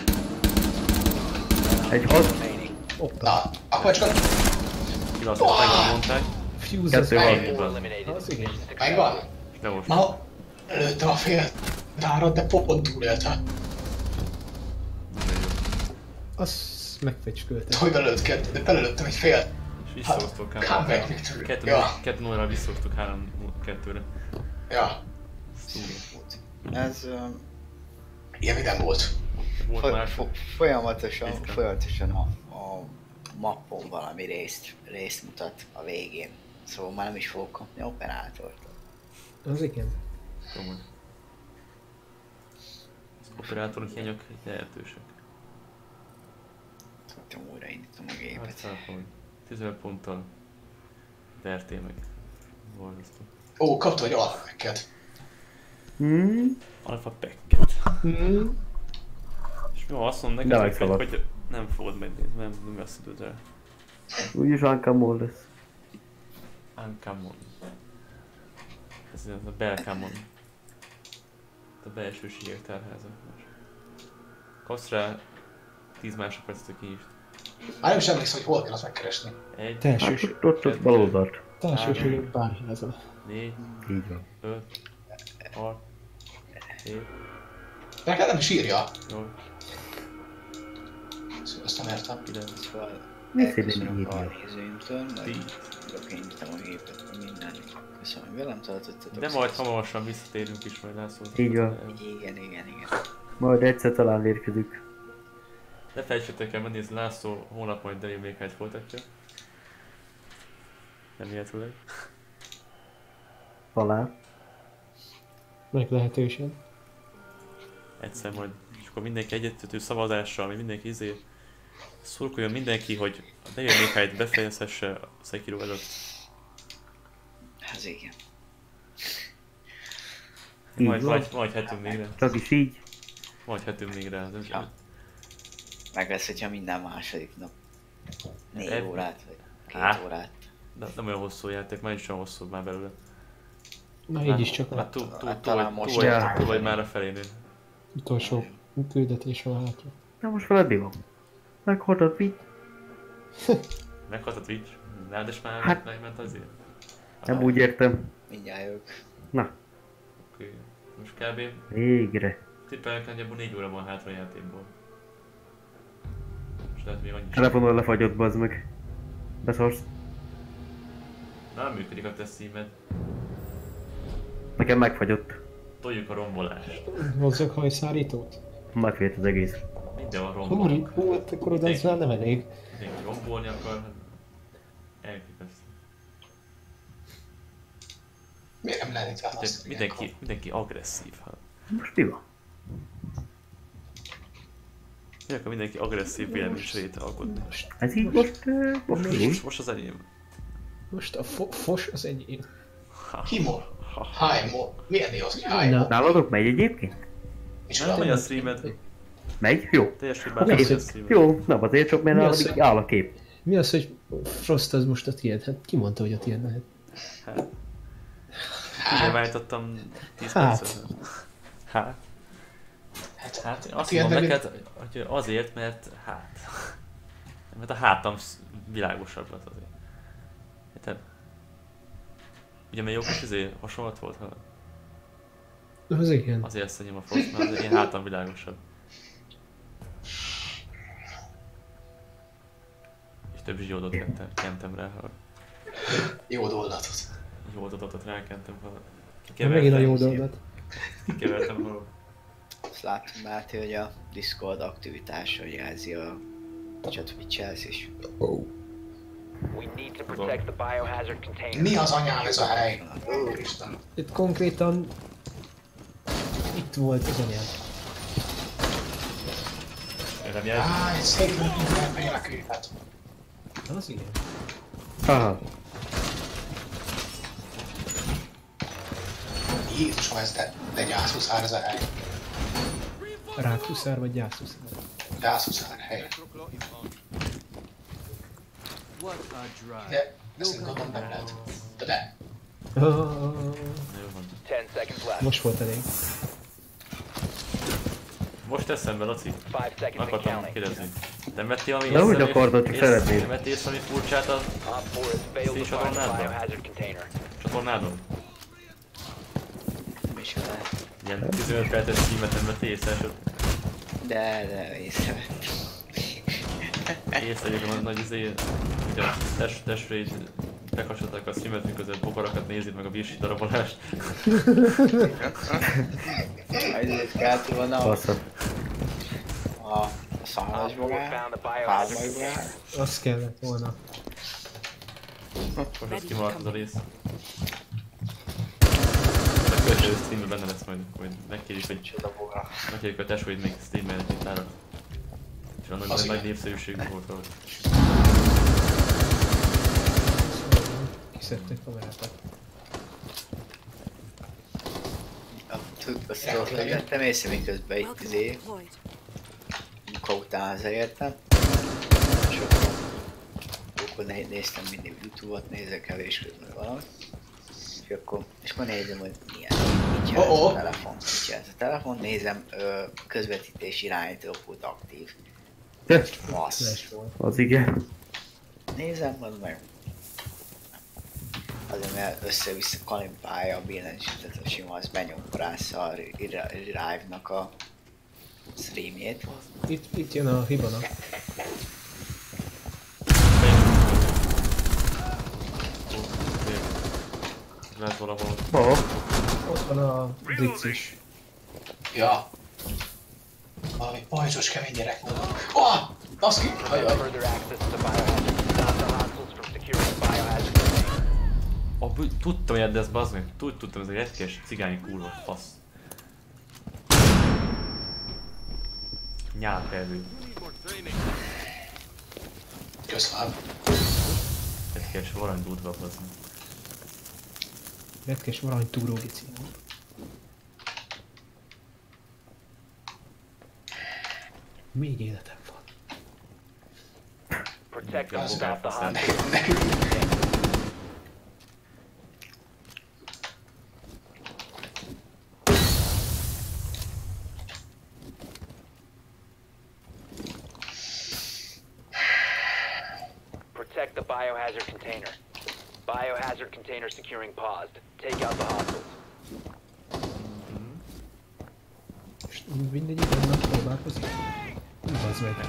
Egy hat. Remaining. Na, akkor csak Kilasztott meg mondták. Fuse az Kettő van. meg. Four eliminated. Az igen. megvan. De most. Ma lőttem a fél tárat, de pont túlélte. Nagyon jó. Az megfecskölte. Hogy belőtt kettő, de belőttem egy fél. És visszahoztuk Come három. back victory. Kettő, Ja, kettő nullra visszahoztuk három kettőre. ja. Ez uh, Ilyen még nem volt. Volt foly- már. fo- folyamatosan, Ritka. folyamatosan a, a mappon valami részt, részt mutat a végén. Szóval már nem is fogok kapni operátort. Az igen. Komoly. Az operátorok hiányok lehetősek. Tudtam újraindítom a Hát gépet. szállfogni. tizenöt ponttal vertél meg. Borzasztó. Ó, kaptam egy alapeket. Hmm. Alpha packet. Hmm. És mi van, azt mondom De neked, hogy, megszaladt. hogy nem fogod megnézni, nem, nem lesz időd rá. Úgyis Ankamol lesz. Uncommon. Ez a Belcommon. A belsőségek tárháza. Kapsz rá tíz másodpercet, hogy ki is. Már nem is emlékszem, hogy hol kell azt megkeresni. Egy, Hát Telsős, ott, ott, ott bal oldalt. telsőség bárházal. négy, Így van. öt, hat, hét, Neked nem is írja. nyolc, Szóval ezt nem értem. kilenc, Szóval Mi szépen elköszönök írja? a izémtől, majd tíz. rökényítem a gépet, meg minden. Köszönöm, hogy velem tartottatok. De majd hamarosan visszatérünk is majd László. Így van. Igen, igen, igen. Majd egyszer talán érkezünk. Ne felejtsétek el megnézni, László hónap majd Devil May Cry-t folytatja. Remélhetőleg. Talán. Meg lehetőség. Egyszer majd, és akkor mindenki egyettető szavazással, vagy mindenki izé szurkoljon mindenki, hogy a Devil May Cry-t befejezhesse a Sekiro előtt. Ez igen. Így Majd, van. majd, majd hetünk még rá. Csak is így. Majd hetünk még rá. Nem Ja. Meg lesz, hogyha minden második nap négy Eb- órát, vagy két Á. órát. De nem olyan hosszú a játék, már is olyan hosszú már belőle. Na így is csak Hát a túl, túl, túl, talán vagy- most túl, vagy, jár. túl vagy már a felénél. utolsó küldetés van hátra. Na most veled mi van? Meghalt a Twitch? Meghalt a Twitch? Rád is már Hát- megment azért? Nem úgy értem. Mindjárt jövök. Na, Oké. Most kb. végre. tippelek nagyjából négy óra van hátra a játékból. Most lehet még annyi sem. Telefonon lefagyott, bazd meg. Beszarsz. Na, nem működik a te szímed. Nekem megfagyott. Toljuk a rombolást. Hozzak hajszárítót? Megfért az egész. Minden van Húri, rombolni. hú, hát akkor oda ez már nem elég. Mindenki rombolni akar, hát elképesztő. Miért nem lehet itt Ugye választani? Mindenki, mindenki agresszív. Hát. Most mi van? Mi akar mindenki agresszív véleménycserét alkotni? Ez így most... Uh, most mi? Most, most az enyém. Most a fo fos az enyém. Kimor. Hájmor. Milyen név az, hogy hájmor? Na. Nálatok megy egyébként? Nem Micsoda? megy a streamed. Megy? Jó. Teljesen Mi bár az, a hogy- streamed. Jó, nem azért csak, mert Mi nálam az, így hogy- áll a kép. Mi az, hogy Frost az most a tiéd? Hát ki mondta, hogy a tiéd lehet? Hát. Kinyilvánítottam tíz Hát. percet. Hát. Hát, Hát én azt tiéd mondom meg- neked, hogy azért, mert hát... Mert a hátam sz- világosabb lett azért. Érted? Ugye mert jó kis izé hasonlat volt, ha... Az igen. Azért szedjem a Frost, mert az én hátam világosabb. És több zsiódot kentem, kentem rá, ha Jó doldatot. jódodatot rákentem, ha Megint a jó dolgot. Kevertem, ha Azt látom, Máté, hogy a Discord aktivitásra jelzi a chat Twitch-elsz is. We need to protect the biohazard container. Mi az anyám ez a hely? Isten. Itt konkrétan... Itt volt az anyám. nem jelzi. Á, egy szép minden megy a képet. Az igen. Aha. Jézusom, ez de, de gyászhuszár ez a hely. Rákhuszár vagy gyászhuszár? Gyászhuszár hely. De ezt gondolom nem lehet. De de. Ah, Jó van. Ten seconds left. most volt elég. Most eszembe, Laci. Five seconds and Akartam counting. kérdezni. Te vettél valami De úgy észre- akartad, hogy ész- szeretnéd. Vettél észre valami furcsát a Op four has failed to find the csatornádban? biohazard container. Csatornádon? Micsoda. Ilyen tizenöt perces címet nem vettél észre, és ott De, de észrevettem. észrevétem a nagy izé, hogy a test, testvéid bekapcsolták a streamet, miközben bokarakat nézid meg a virsi darabolást. Ezért kellett volna a, Basszat. a, a Op szalmasból four áll, found the biohazard pálmaiból áll. container. Az kellett volna. Most az kimaradt az a rész. A következő streamben benne lesz majd, majd megkérjük, hogy megkérjük a testvéid még streamelni egy tára. És annak Az nagy igen. népszerűség volt rá. Kiszedtek kamerákat. Azt tudod, hogy vettem észre, miközben itt izé, munka után hazaértem. És akkor, akkor né- néztem mindig YouTube-ot, nézek el és közben valamit. És akkor, és akkor nézem, hogy milyen, mit jelent Oh, oh. a telefon, mit jelent a telefon, nézem, ö, közvetítés irányító volt aktív. Bassz. Flash volt. Az igen. Nézem, az meg. Azért mert össze-vissza kalimpálja a billentyűzetet, a sima, az benyomkorásza a Rive-nak a streamjét. Itt, itt jön a hibana. Lehet valahol. Aha. Ott van a Blitz is. Ja. Valami pajzsos kemény gyerek mondom. Oh! Baszki! Ajaj. Further access to the biohazard to stop the hostiles from securing the biohazard container. Oh, tudtam, hogy ez bazd meg. Tud, tudtam, ez egy retkes cigány kurva fasz. Nyálpervő. Köszönöm. Retkes varanydúdva bazd meg. Retkes varany túró gici. Még életem van. Protect Yeah, and stop the okay. hostiles. Nekünk. Protect the biohazard container. Biohazard container securing paused. Take out the hostiles. Most mindegyik annak próbálkozik. Bazd meg.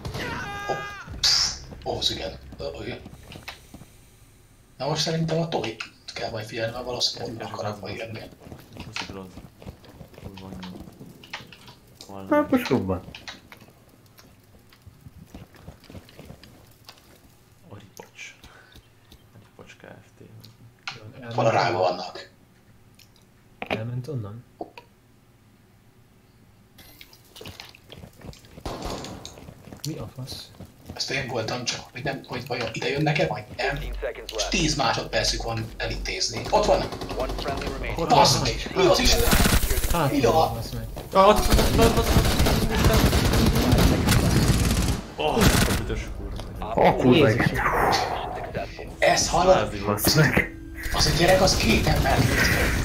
Ó, az igen. Ó, igen. Na most szerintem a Tomi kell majd figyelni, mert valószínűleg onnan akarok majd jönni. Puszi brod. Kurva anyja. Hát Valami. most robban. Aripocs. Aripocs Kft. Van a rága vannak. Elment onnan? Mi a fasz? Ezt én voltam csak, hogy nem, hogy vajon ide jönnek-e, vagy nem. fifteen seconds És left. tíz másodpercük van elintézni. Ott vannak! One friendly remaining. Basz meg! Mi az Isten? Hát, Ja. bazd meg. Ah, ott, ott, ott, ott. Oh, a büdös kurva. A kurva igen. Mission successful. Ezt hallod? Lázni volt. Basz meg. Az a gyerek az két ember lőtt fel.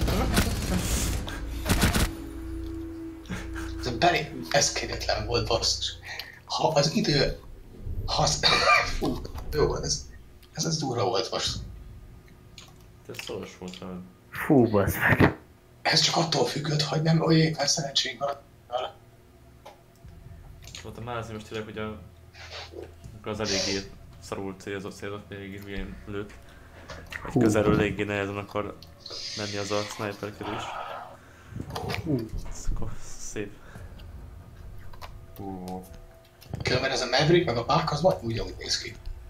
Ez a Benny, ez kegyetlen volt basszus. Ha az idő... Ha az... Fú, jó van ez. Ez az durva volt most. Ez szoros volt veled. Fú, basz meg. Ez csak attól függött, hogy nem olyan éppen szerencsénk van vele. Volt a mázni most tényleg, hogy a... Amikor az eléggé szarul célzott, célzott, eléggé hülyén lőtt. Vagy közelről eléggé nehezen akar menni az a sniperkedés. Ez akkor szép. Különben ez a Maverick meg a Bach az majd úgy, ahogy néz ki.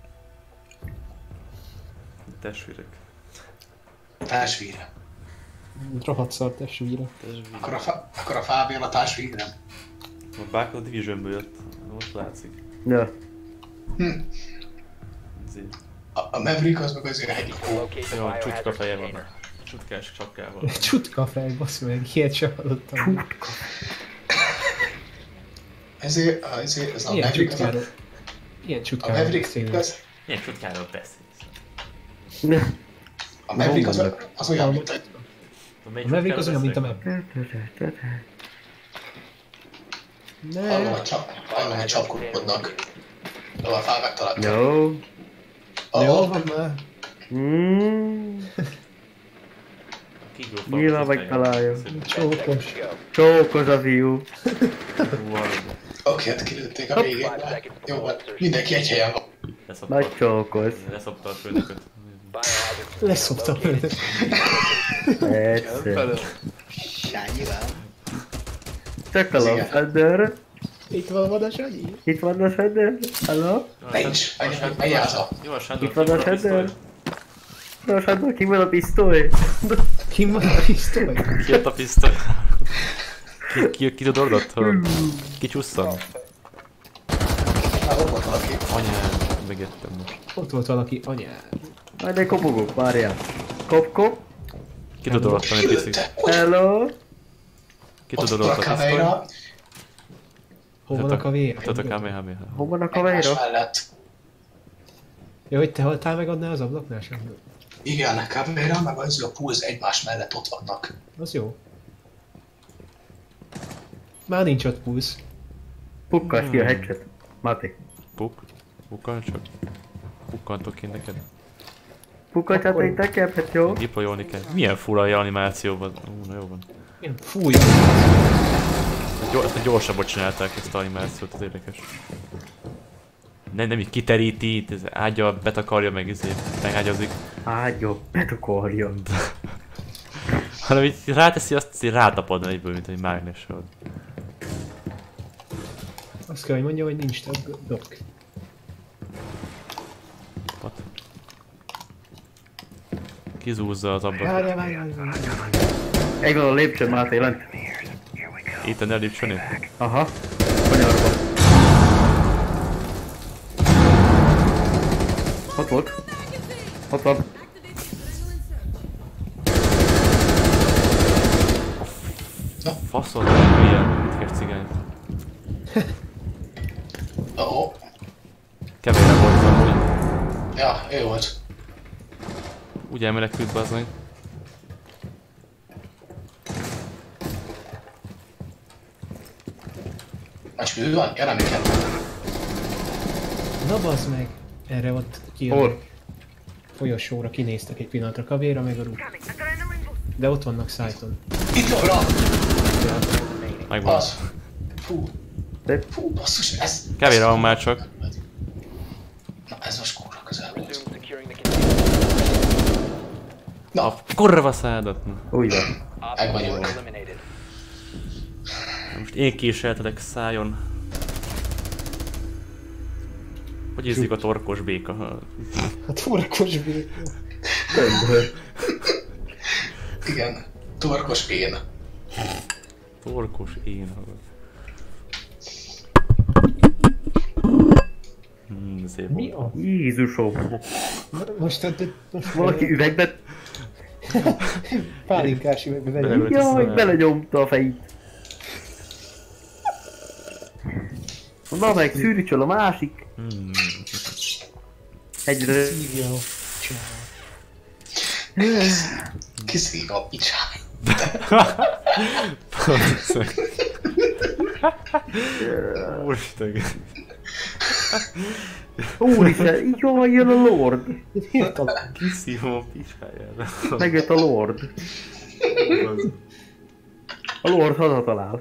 Testvérek. Társvíre. Rohadt szar testvére. Akkor a, fa- akkor a Fábián a társvírem. A Bach a Divisionből jött, most látszik. Ja. Hm. Ezért. A, a Maverick az meg azért egy ó. Locate the Jó, csutka biohazard feje van. container. Csutkás csapkával. Csutka fej, basz meg, ilyet sem hallottam. Ezért, a- ezért ez a Ilyen Maverick az a, csutkáról. Ilyen a csutkáról Maverick beszélünk. az, Milyen csutkáról beszélsz? a Maverick az, az olyan, mint egy A melyik A Maverick az olyan, mint a csutkáról Maverick. hallom, Ne. hogy csap, hallom, hogy csapkodnak. De a fá megtalálta. Jó. Jó Oh, van már. Mm. Kigó Nyilván megtalálja. Csókos. Csókos a fiú. Oké, hát kilőtték a végén. Jó van, mindenki egy helyen van. Nagy csókos. Leszopta a főnököt. Biohazard Leszoptam located. őt. Egyszer. Sányival. Csak a lopfender. Itt van van a Sanyi. Itt van a Shader. Hello? Nincs, mennyi az a... Jó, a Shadow Itt van a pisztoly. Shader. Na, Shader, ki van a pisztoly? Kim van a pisztoly? Ki jött a pisztoly? Ki, ki, ki tud ordat? Ki csusszan? Már ott volt valaki. Anyám, megjöttem most. Ott volt valaki, anyám. Majd egy kopogok, várjál. Kop, kop. Ki tud ordatni egy pisztoly? Kilőtte. Ott, Hello? Ki ott tud van a ordatni a pisztoly? kamera. Hol van a kavér? Tehát a kamehameha. Hol van a Egymás kavéra? mellett. Jó, hogy te haltál meg annál az ablaknál sem? Igen, a kamera, meg az a pulz egymás mellett ott vannak. Az jó. Már nincs ott pulsz. Pukkass ki a headset. Mati. Puk? Pukkan csak? Pukkantok én neked? Pukkantsátok egy nekem, hát jó? Gipolyolni kell. Milyen fura animáció van? Ú, na jó van. Ilyen fújja. Gyor, gyorsabban csinálták ezt az animációt, az érdekes. Nem, nem így kiteríti, itt ez ágya, betakarja meg, izé, megágyazik. Ágyó, betakarjon. Hanem így ráteszi, azt így rátapadna egyből, mint egy mágnessel. Azt kell, hogy mondja, hogy nincs több blokk. What? Kizúzza az ablakot. Várjál, várjál, várjál. Egy van a lépcső, Máté, lent. Itt a lépcsőnél? Aha. Kanyarba. Ott volt. Ott van. Faszol, nem ilyen, mit kérsz cigány. Ó, Kevére volt az amúgy. ja, ő volt. Úgy elmenekült be az meg. Más ő van? Ja, nem kell. Na bazd meg! Erre ott ki a Hol? folyosóra kinéztek egy pillanatra, kavéra meg a rúg. De ott vannak szájton. Itt van rá! Megvan. Az. Fú. De- Fú, basszus, ez... Kevére van már csak. Na, ez most kurva közel volt. Resume securing the container. Na, A kurva szádat. Úgy van. Op Meg vagyunk. four eliminated. Most én kísérletelek szájon. Hogy ízik a torkos béka? Hát furkos béka. Többől. igen. Torkos pén. Torkos én hallgat. Hmm, szép Mi volt. a... Jézusom. Most hát... most Valaki üvegbe... Pálinkás üvegbe vegyem. Beleölt a Jaj, szemem. belenyomta a fejét. Na meg, szűrücsöl a másik. Hmm. Egyre... Szívja. Kiszív a picsát. Úristen. Úristen, jaj, jön a Lord. Hirtelen. Kiszívom a picsájára. Megjött a Lord. A Lord hazatalál.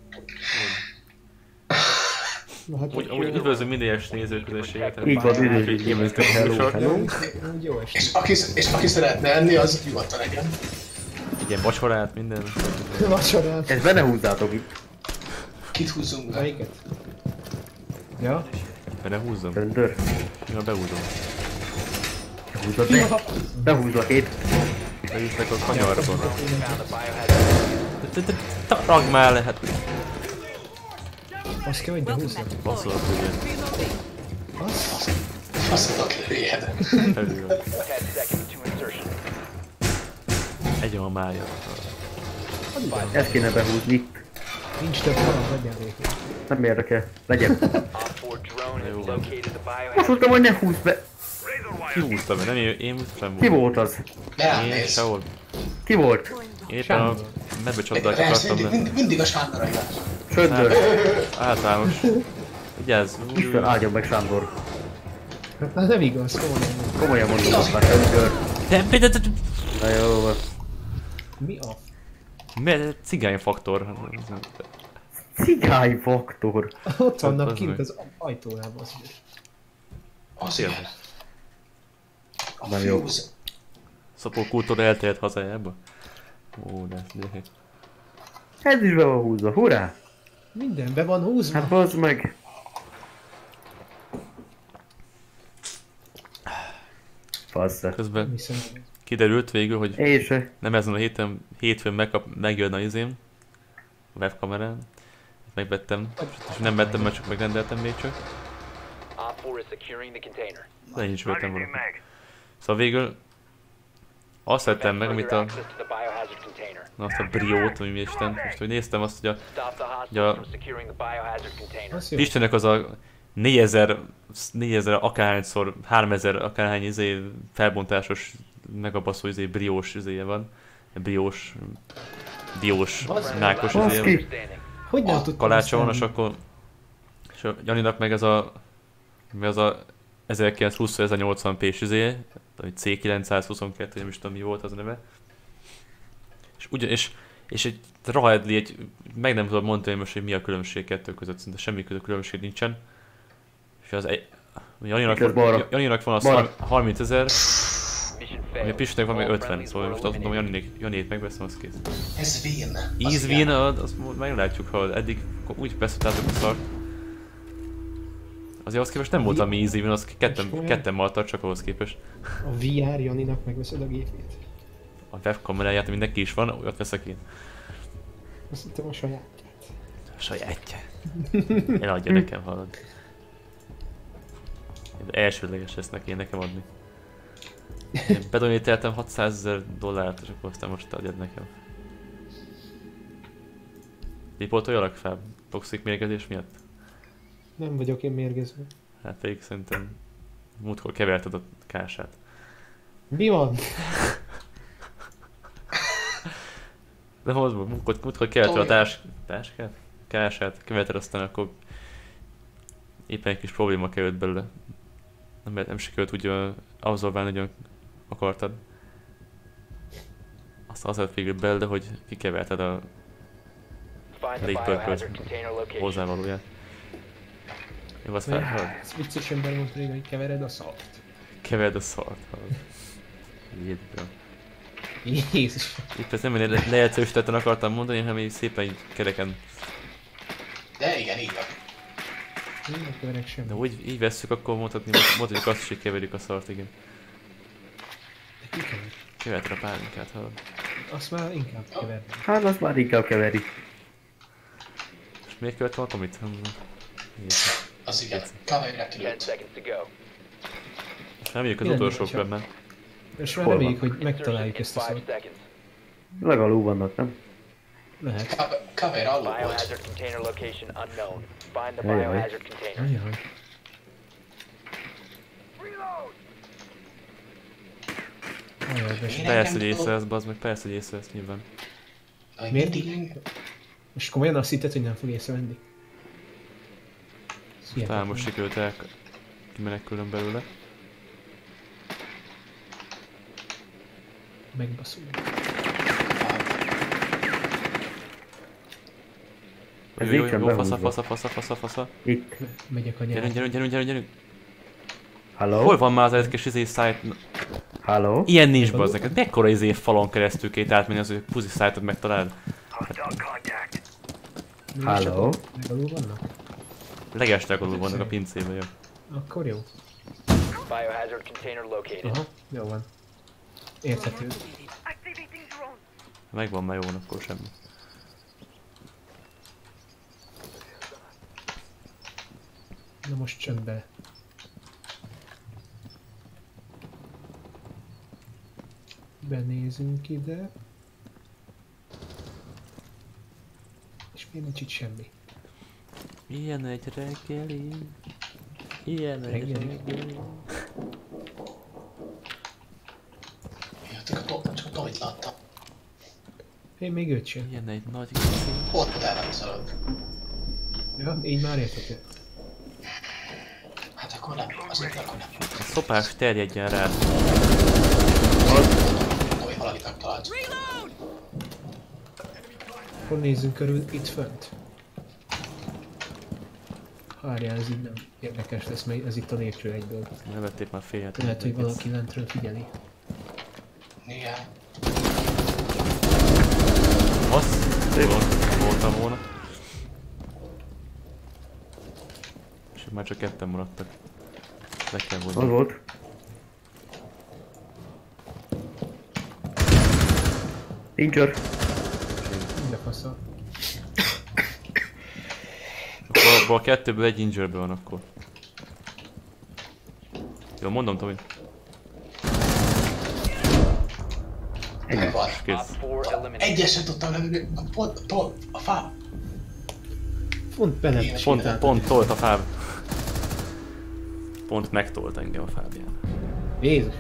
Hát, Úgy, úgy üdvözlünk minden ilyes nézőközösséget. Így van, üdvözlünk. Hello, hello. úgy jó estét. És aki, és aki szeretne enni, az nyugodtan legyen. Igen, vacsorát, minden. Vacsorát. Ezt be ne húzzátok itt. Kit húzzunk be? Melyiket? Ja? Be ne húzzam. Döntör. Ja, behúzom. Húzzad be. Behúzlak itt. Bevisznek a kanyarba. Found the biohazard. Ragd már lehet. Azt kell, hogy behúzzam. Basszol a tőle. Azt? Azt mondok, lőjed. Felül. ten seconds to insertion. Egy a mája. Ezt kéne behúzni itt. Nincs több halam, legyen végül. Nem érdekel. Legyen. Op four drone has located the Azt biohazard. mondtam, hogy ne húzd be. Ki húzta be? Nem én, én sem Ki voltam. volt az? Ne Én nézz. sehol. Ki volt? Én éppen a medbecsapdát Persze, akartam mindig, le. mindig, mindig a Sándor ajánlás. Söndör. Általános. Vigyázz. Isten áldjon meg Sándor. Hát nem igaz, komolyan. Komolyan mondom, azt már Söndör. Na jó van. Mi a? Mert cigány faktor. Cigány faktor. Ott vannak az kint meg. az ajtónál, az is. Az Tényleg. igen. A Na jó. fuse. Szapó kultúra eltért hazájába. Ó, de de. Ez is be van húzva. Hurrá! Minden be van húzva. Hát bazd meg. Fasz. Közben Nem hiszem. kiderült végül, hogy Én se. nem ezen a héten, hétfőn megkap, megjön a izém. A webkamerán. Megvettem. És nem vettem, mert csak megrendeltem még csak. Op four is securing the container. De én is vettem Targeting volna. mag. Szóval végül azt vettem meg, amit Further a, access to the biohazard container. na, azt a briót, ami mi Isten. Most, hogy néztem azt, hogy a Stop the hostiles Ja. from securing the biohazard container. Az jó. Istennek az a négyezer, négyezer akárhányszor, háromezer akárhány izé felbontásos megabaszó izé briós izéje van. Briós, diós, mákos izéje van. Baszki. Standing. Hogy nem A tudtam kalácsa van, azt és elhinni? akkor és a Janinak meg ez a mi az a ezerkilencszázhúsz ezernyolcvan p-s izé, vagy C kilencszázhuszonkettő, nem is tudom mi volt az a neve. És ugyan, és, és egy rahedli, egy, meg nem tudom mondani most, hogy mi a különbség kettő között, szinte semmi között különbség nincsen. És az egy, Janinak, Itt ez balra. Janinak van az Balra. harmincezer, Mission ami a failed. Pisnek van meg All ötven, friendlies szóval were most azt mondom, eliminated. Janinék, Janét megveszem, az kész. Ez Vin. Az Ease igen. win, azt meglátjuk, ha eddig úgy beszéltátok a szart. Azért ahhoz képest nem volt ami easy win, az ketten, ketten martart csak ahhoz képest. A vé er Janinak megveszed a gépét. A webkameráját, ami neki is van, olyat veszek én. Azt hittem a sajátját. A sajátja. Eladja nekem, hallod. Elsődleges ezt neki nekem adni. Én bedonételtem hatszázezer dollárt, és akkor aztán most adjad nekem. Ripoltoljalak fel? Toxik mérgezés miatt? Nem vagyok én mérgező. Hát pedig szerintem múltkor keverted a kását. Mi van? De hozd meg, múltkor, múltkor keverted a társ... táskát? Kását, keverted, aztán akkor éppen egy kis probléma került belőle. Nem, nem sikerült úgy uh, abszolválni, hogy akartad. Aztán az lett végül belőle, hogy kikeverted a Find the légpörkölt biohazard container location. hozzávalóját. Jó, azt felhallod? Ez vicces ember mondta régen, hogy kevered a szart. Keverd a szart, hallod. Jézus. Jézus. Itt ezt nem én le- leegyszerűsítetten akartam mondani, hanem így szépen így kereken. De igen, így van. Én nem keverek semmit. De úgy így vesszük, akkor mondhatni, mondhatjuk azt is, hogy keverjük a szart, igen. De ki kever? Keverted a pálinkát, hallod. Azt már inkább keverni. Hát azt már inkább keveri. És miért kevertem a Tomit? Hm, Jézus. Az igen. Kamerát ten kilőtt. seconds to go. És reméljük az Mi lenne, utolsó hogyha- körben. És már Hol reméljük, hogy Insertion megtaláljuk in ezt a five szart. seconds. Legalul vannak, nem? Lehet. Kamer alul volt. Biohazard container location unknown. Find the Jaj, jaj. biohazard container. Ajaj. Ajaj, de Én Persze, hogy engem észrevesz, bazd meg, persze, hogy észrevesz nyilván. Hogy Miért? mindig engem? most komolyan azt hitted, hogy nem fog észrevenni? Ez Talán hihetetlen. most sikerült el kimenekülnöm belőle. Megbaszul. Ez Jó, jó, nincsen jó, fasza, behúzva. fasza, fasza, fasza, fasza. Itt. Megyek a Gyerünk, nyár. gyerünk, gyerünk, gyerünk, gyerünk. Hello? Hol van már az egyes izé site? Hello? Ilyen nincs bazd neked. Mekkora izé falon keresztül két átmenni az ő puzi site-ot megtaláld? Hostile contact. Hello? Megalul vannak? Legestek alul vannak a pincébe, jó. Akkor jó. Biohazard container located. Aha, jó van. Érthető. Activating drone. Megvan már jó, akkor semmi. Na most csöndbe. Benézünk ide. És miért nincs itt semmi? Ilyen egy reggeli. Ilyen egy Reggeli. reggeli. Jöttek a top, csak a Tomit láttam. Én még őt sem. Ilyen egy nagy kiszi. Ott el nem szalad. Ja, így már érthető. Hát akkor nem, azért akkor nem. A szopás terjedjen rá. Tomi valakit megtalált. Akkor nézzünk körül itt fönt. Várjál, ez így nem érdekes lesz, mert ez itt a lépcső egyből. Ne vették már félhet. Lehet, hogy valaki lentről figyeli. Igen. Az? Voltam volna. És már csak ketten maradtak. Le kell Az volni. volt. Injure. Mind a fasza. Abból a kettőből egy injureből van akkor. Jó, mondom Tomi. Megvan. Op Kész. four eliminated. Egyeset tudtam levülni, a pont, pont, a fá. Pont bele. Én is Pont, minden. pont tolt a fáb. Pont megtolt engem a fábján. Jézus.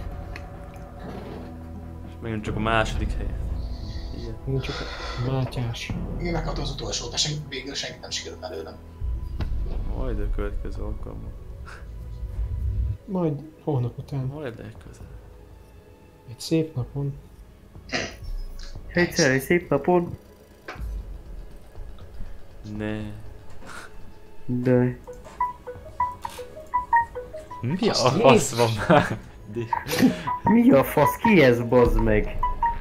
És megint csak a második hely. Én csak a Mátyás. Én megkaptam az utolsót, de senki, végül senki nem sikerült előlem. Majd a következő alkalommal. Majd hónap után. Majd legközelebb. Egy szép napon. Egyszer egy szép napon. Ne. De... Mi a Azt fasz van már? De- Mi a fasz? Ki ez, bazd meg?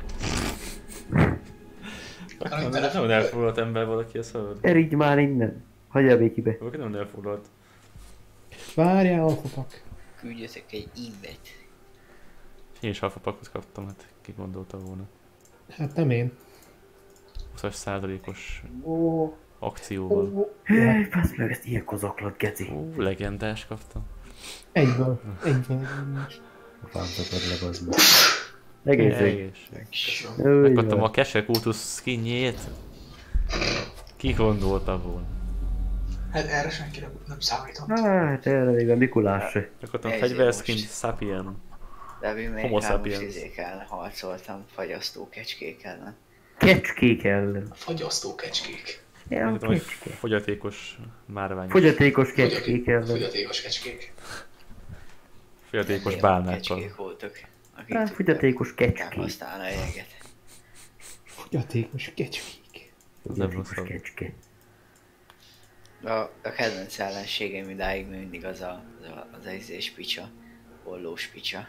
Valami Nem telefon. elfoglalt ember valaki a szavad. Erígy már innen. Hagyjál békibe. Valaki nem elfoglalt. Várjál, alfapak. Küldjetek egy invet. Én is alfapakot kaptam, hát ki gondolta volna. Hát nem én. húsz százalékos Ó, akcióval. Hé, fasz meg, ezt ilyen kozaklat, geci. Ó, legendás kaptam. egyből. Egyből. A fámzatod le, bazd meg. Egészség. Egészség. Új, Megkaptam van. a Kesher Kultusz skinjét. Ki gondolta volna? Hát erre senki nem, nem számított. Hát erre még a Mikulás se. Megkaptam a Ezért fegyverskin most. Sapien. De mi még Homo most sapiens. izékkel harcoltam, fagyasztó kecskék ellen. Kecskék ellen. Fagyasztó kecskék. Ja, Megkaptam egy kecske. fogyatékos márvány. Fogyatékos kecskék ellen. Fogyatékos kecskék. Fogyatékos Ilyen bálnákkal. Kecskék voltak. Akik Hát, fogyatékos kecskék. használni a jeget. Fogyatékos kecskék. Az nem Fogyatékos rosszabb. kecske. A, a kedvenc ellenségem idáig még mindig az a, az, a, az a izés picsa. Ollós picsa.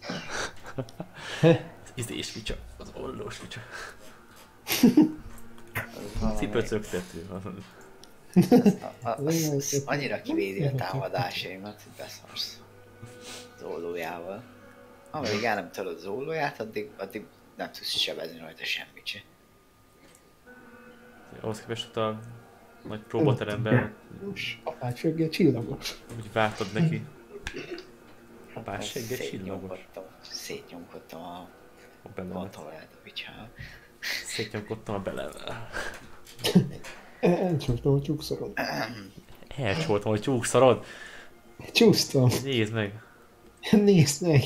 Az izés picsa. Az ollós picsa. Az valami- Cipőcöktető. a, a, az, az annyira kivédi a támadásaimat, hogy beszarsz az ollójával. Amíg el nem tolod az ollóját, addig, addig nem tudsz sebezni rajta semmit se. Ahhoz képest ott a nagy próbateremben Nos, apád söggel csillagos. úgy vártad neki. Apás segge csillagos. Szétnyomkodtam, szétnyomkodtam a A belemet. kontrollert a picsával. Szétnyomkodtam a belevel. Elcsúsztam a csúkszoron. Elcsoltam, hogy csúkszarod. Csúsztam. Nézd meg. Nézd meg.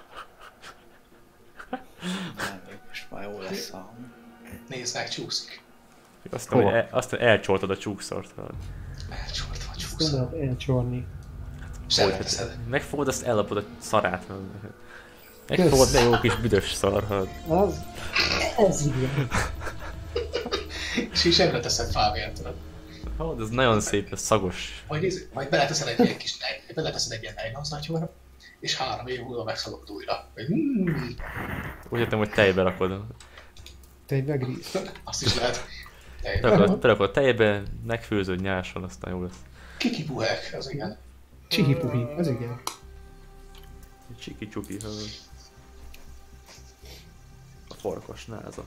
Nem, most már jó lesz a... Nézd meg, csúszik. Aztán, hogy el, aztán elcsoltad a csúkszart. Elcsoltva a csúszol. Nem lehet elcsorni. Szervezed. Megfogod, azt ellapod a szarát. Megfogod, de jó kis büdös szar. Hát. Az... Ez igen. És így zsebre teszed Fábián, tudod. Ó, ez nagyon szép, ez szagos. Majd, nézd, majd beleteszed egy ilyen kis nej, beleteszed egy ilyen nejlonc nagyhorra, és három év múlva megszagod újra. Mm. Úgy értem, hogy tejbe rakod. Te egy megríz. Azt is lehet. Berakod, berakod tejbe, megfőzöd nyással, aztán jó lesz. Kiki buhek, az igen. Csihi-puhi, az igen. Csiki-csuki, a farkas náza.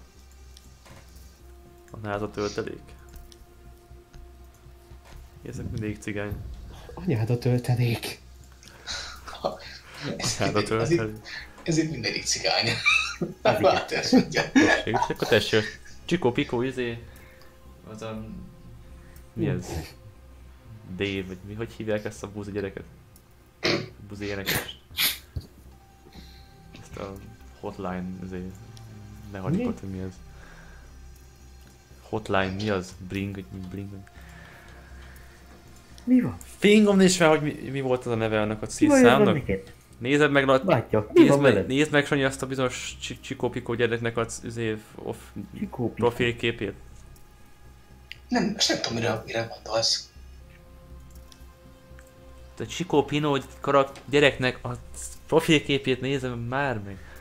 A náza töltelék. Ezek mindig cigány. Anyád a töltelék. Ez, Anyád a ez, ez, töltelék. ez itt mindegyik cigány. Hát ezt mondja. És akkor tessék, Csikó-pikó, izé... Az a... Mi ez? Dave, vagy mi? Hogy hívják ezt a buzi gyereket? Buzi énekest. Ezt a hotline, izé... Mechanikot, hogy mi ez? Hotline, mi az? Bring, vagy mi bring? Mi van? Fingom nincs fel, hogy mi, mi volt az a neve annak a Mi van jobban számnak. neked? Nézed meg, Lat... Látja, mi nézd van meg, veled? nézd meg Sanyi azt a bizonyos Csi- Csikó-pikó gyereknek az izé, off Csikó-pikó. profilképét. Nem, most nem tudom, mire, mire gondolsz. A Csikó Pinó karak gyereknek a profilképét nézem már meg.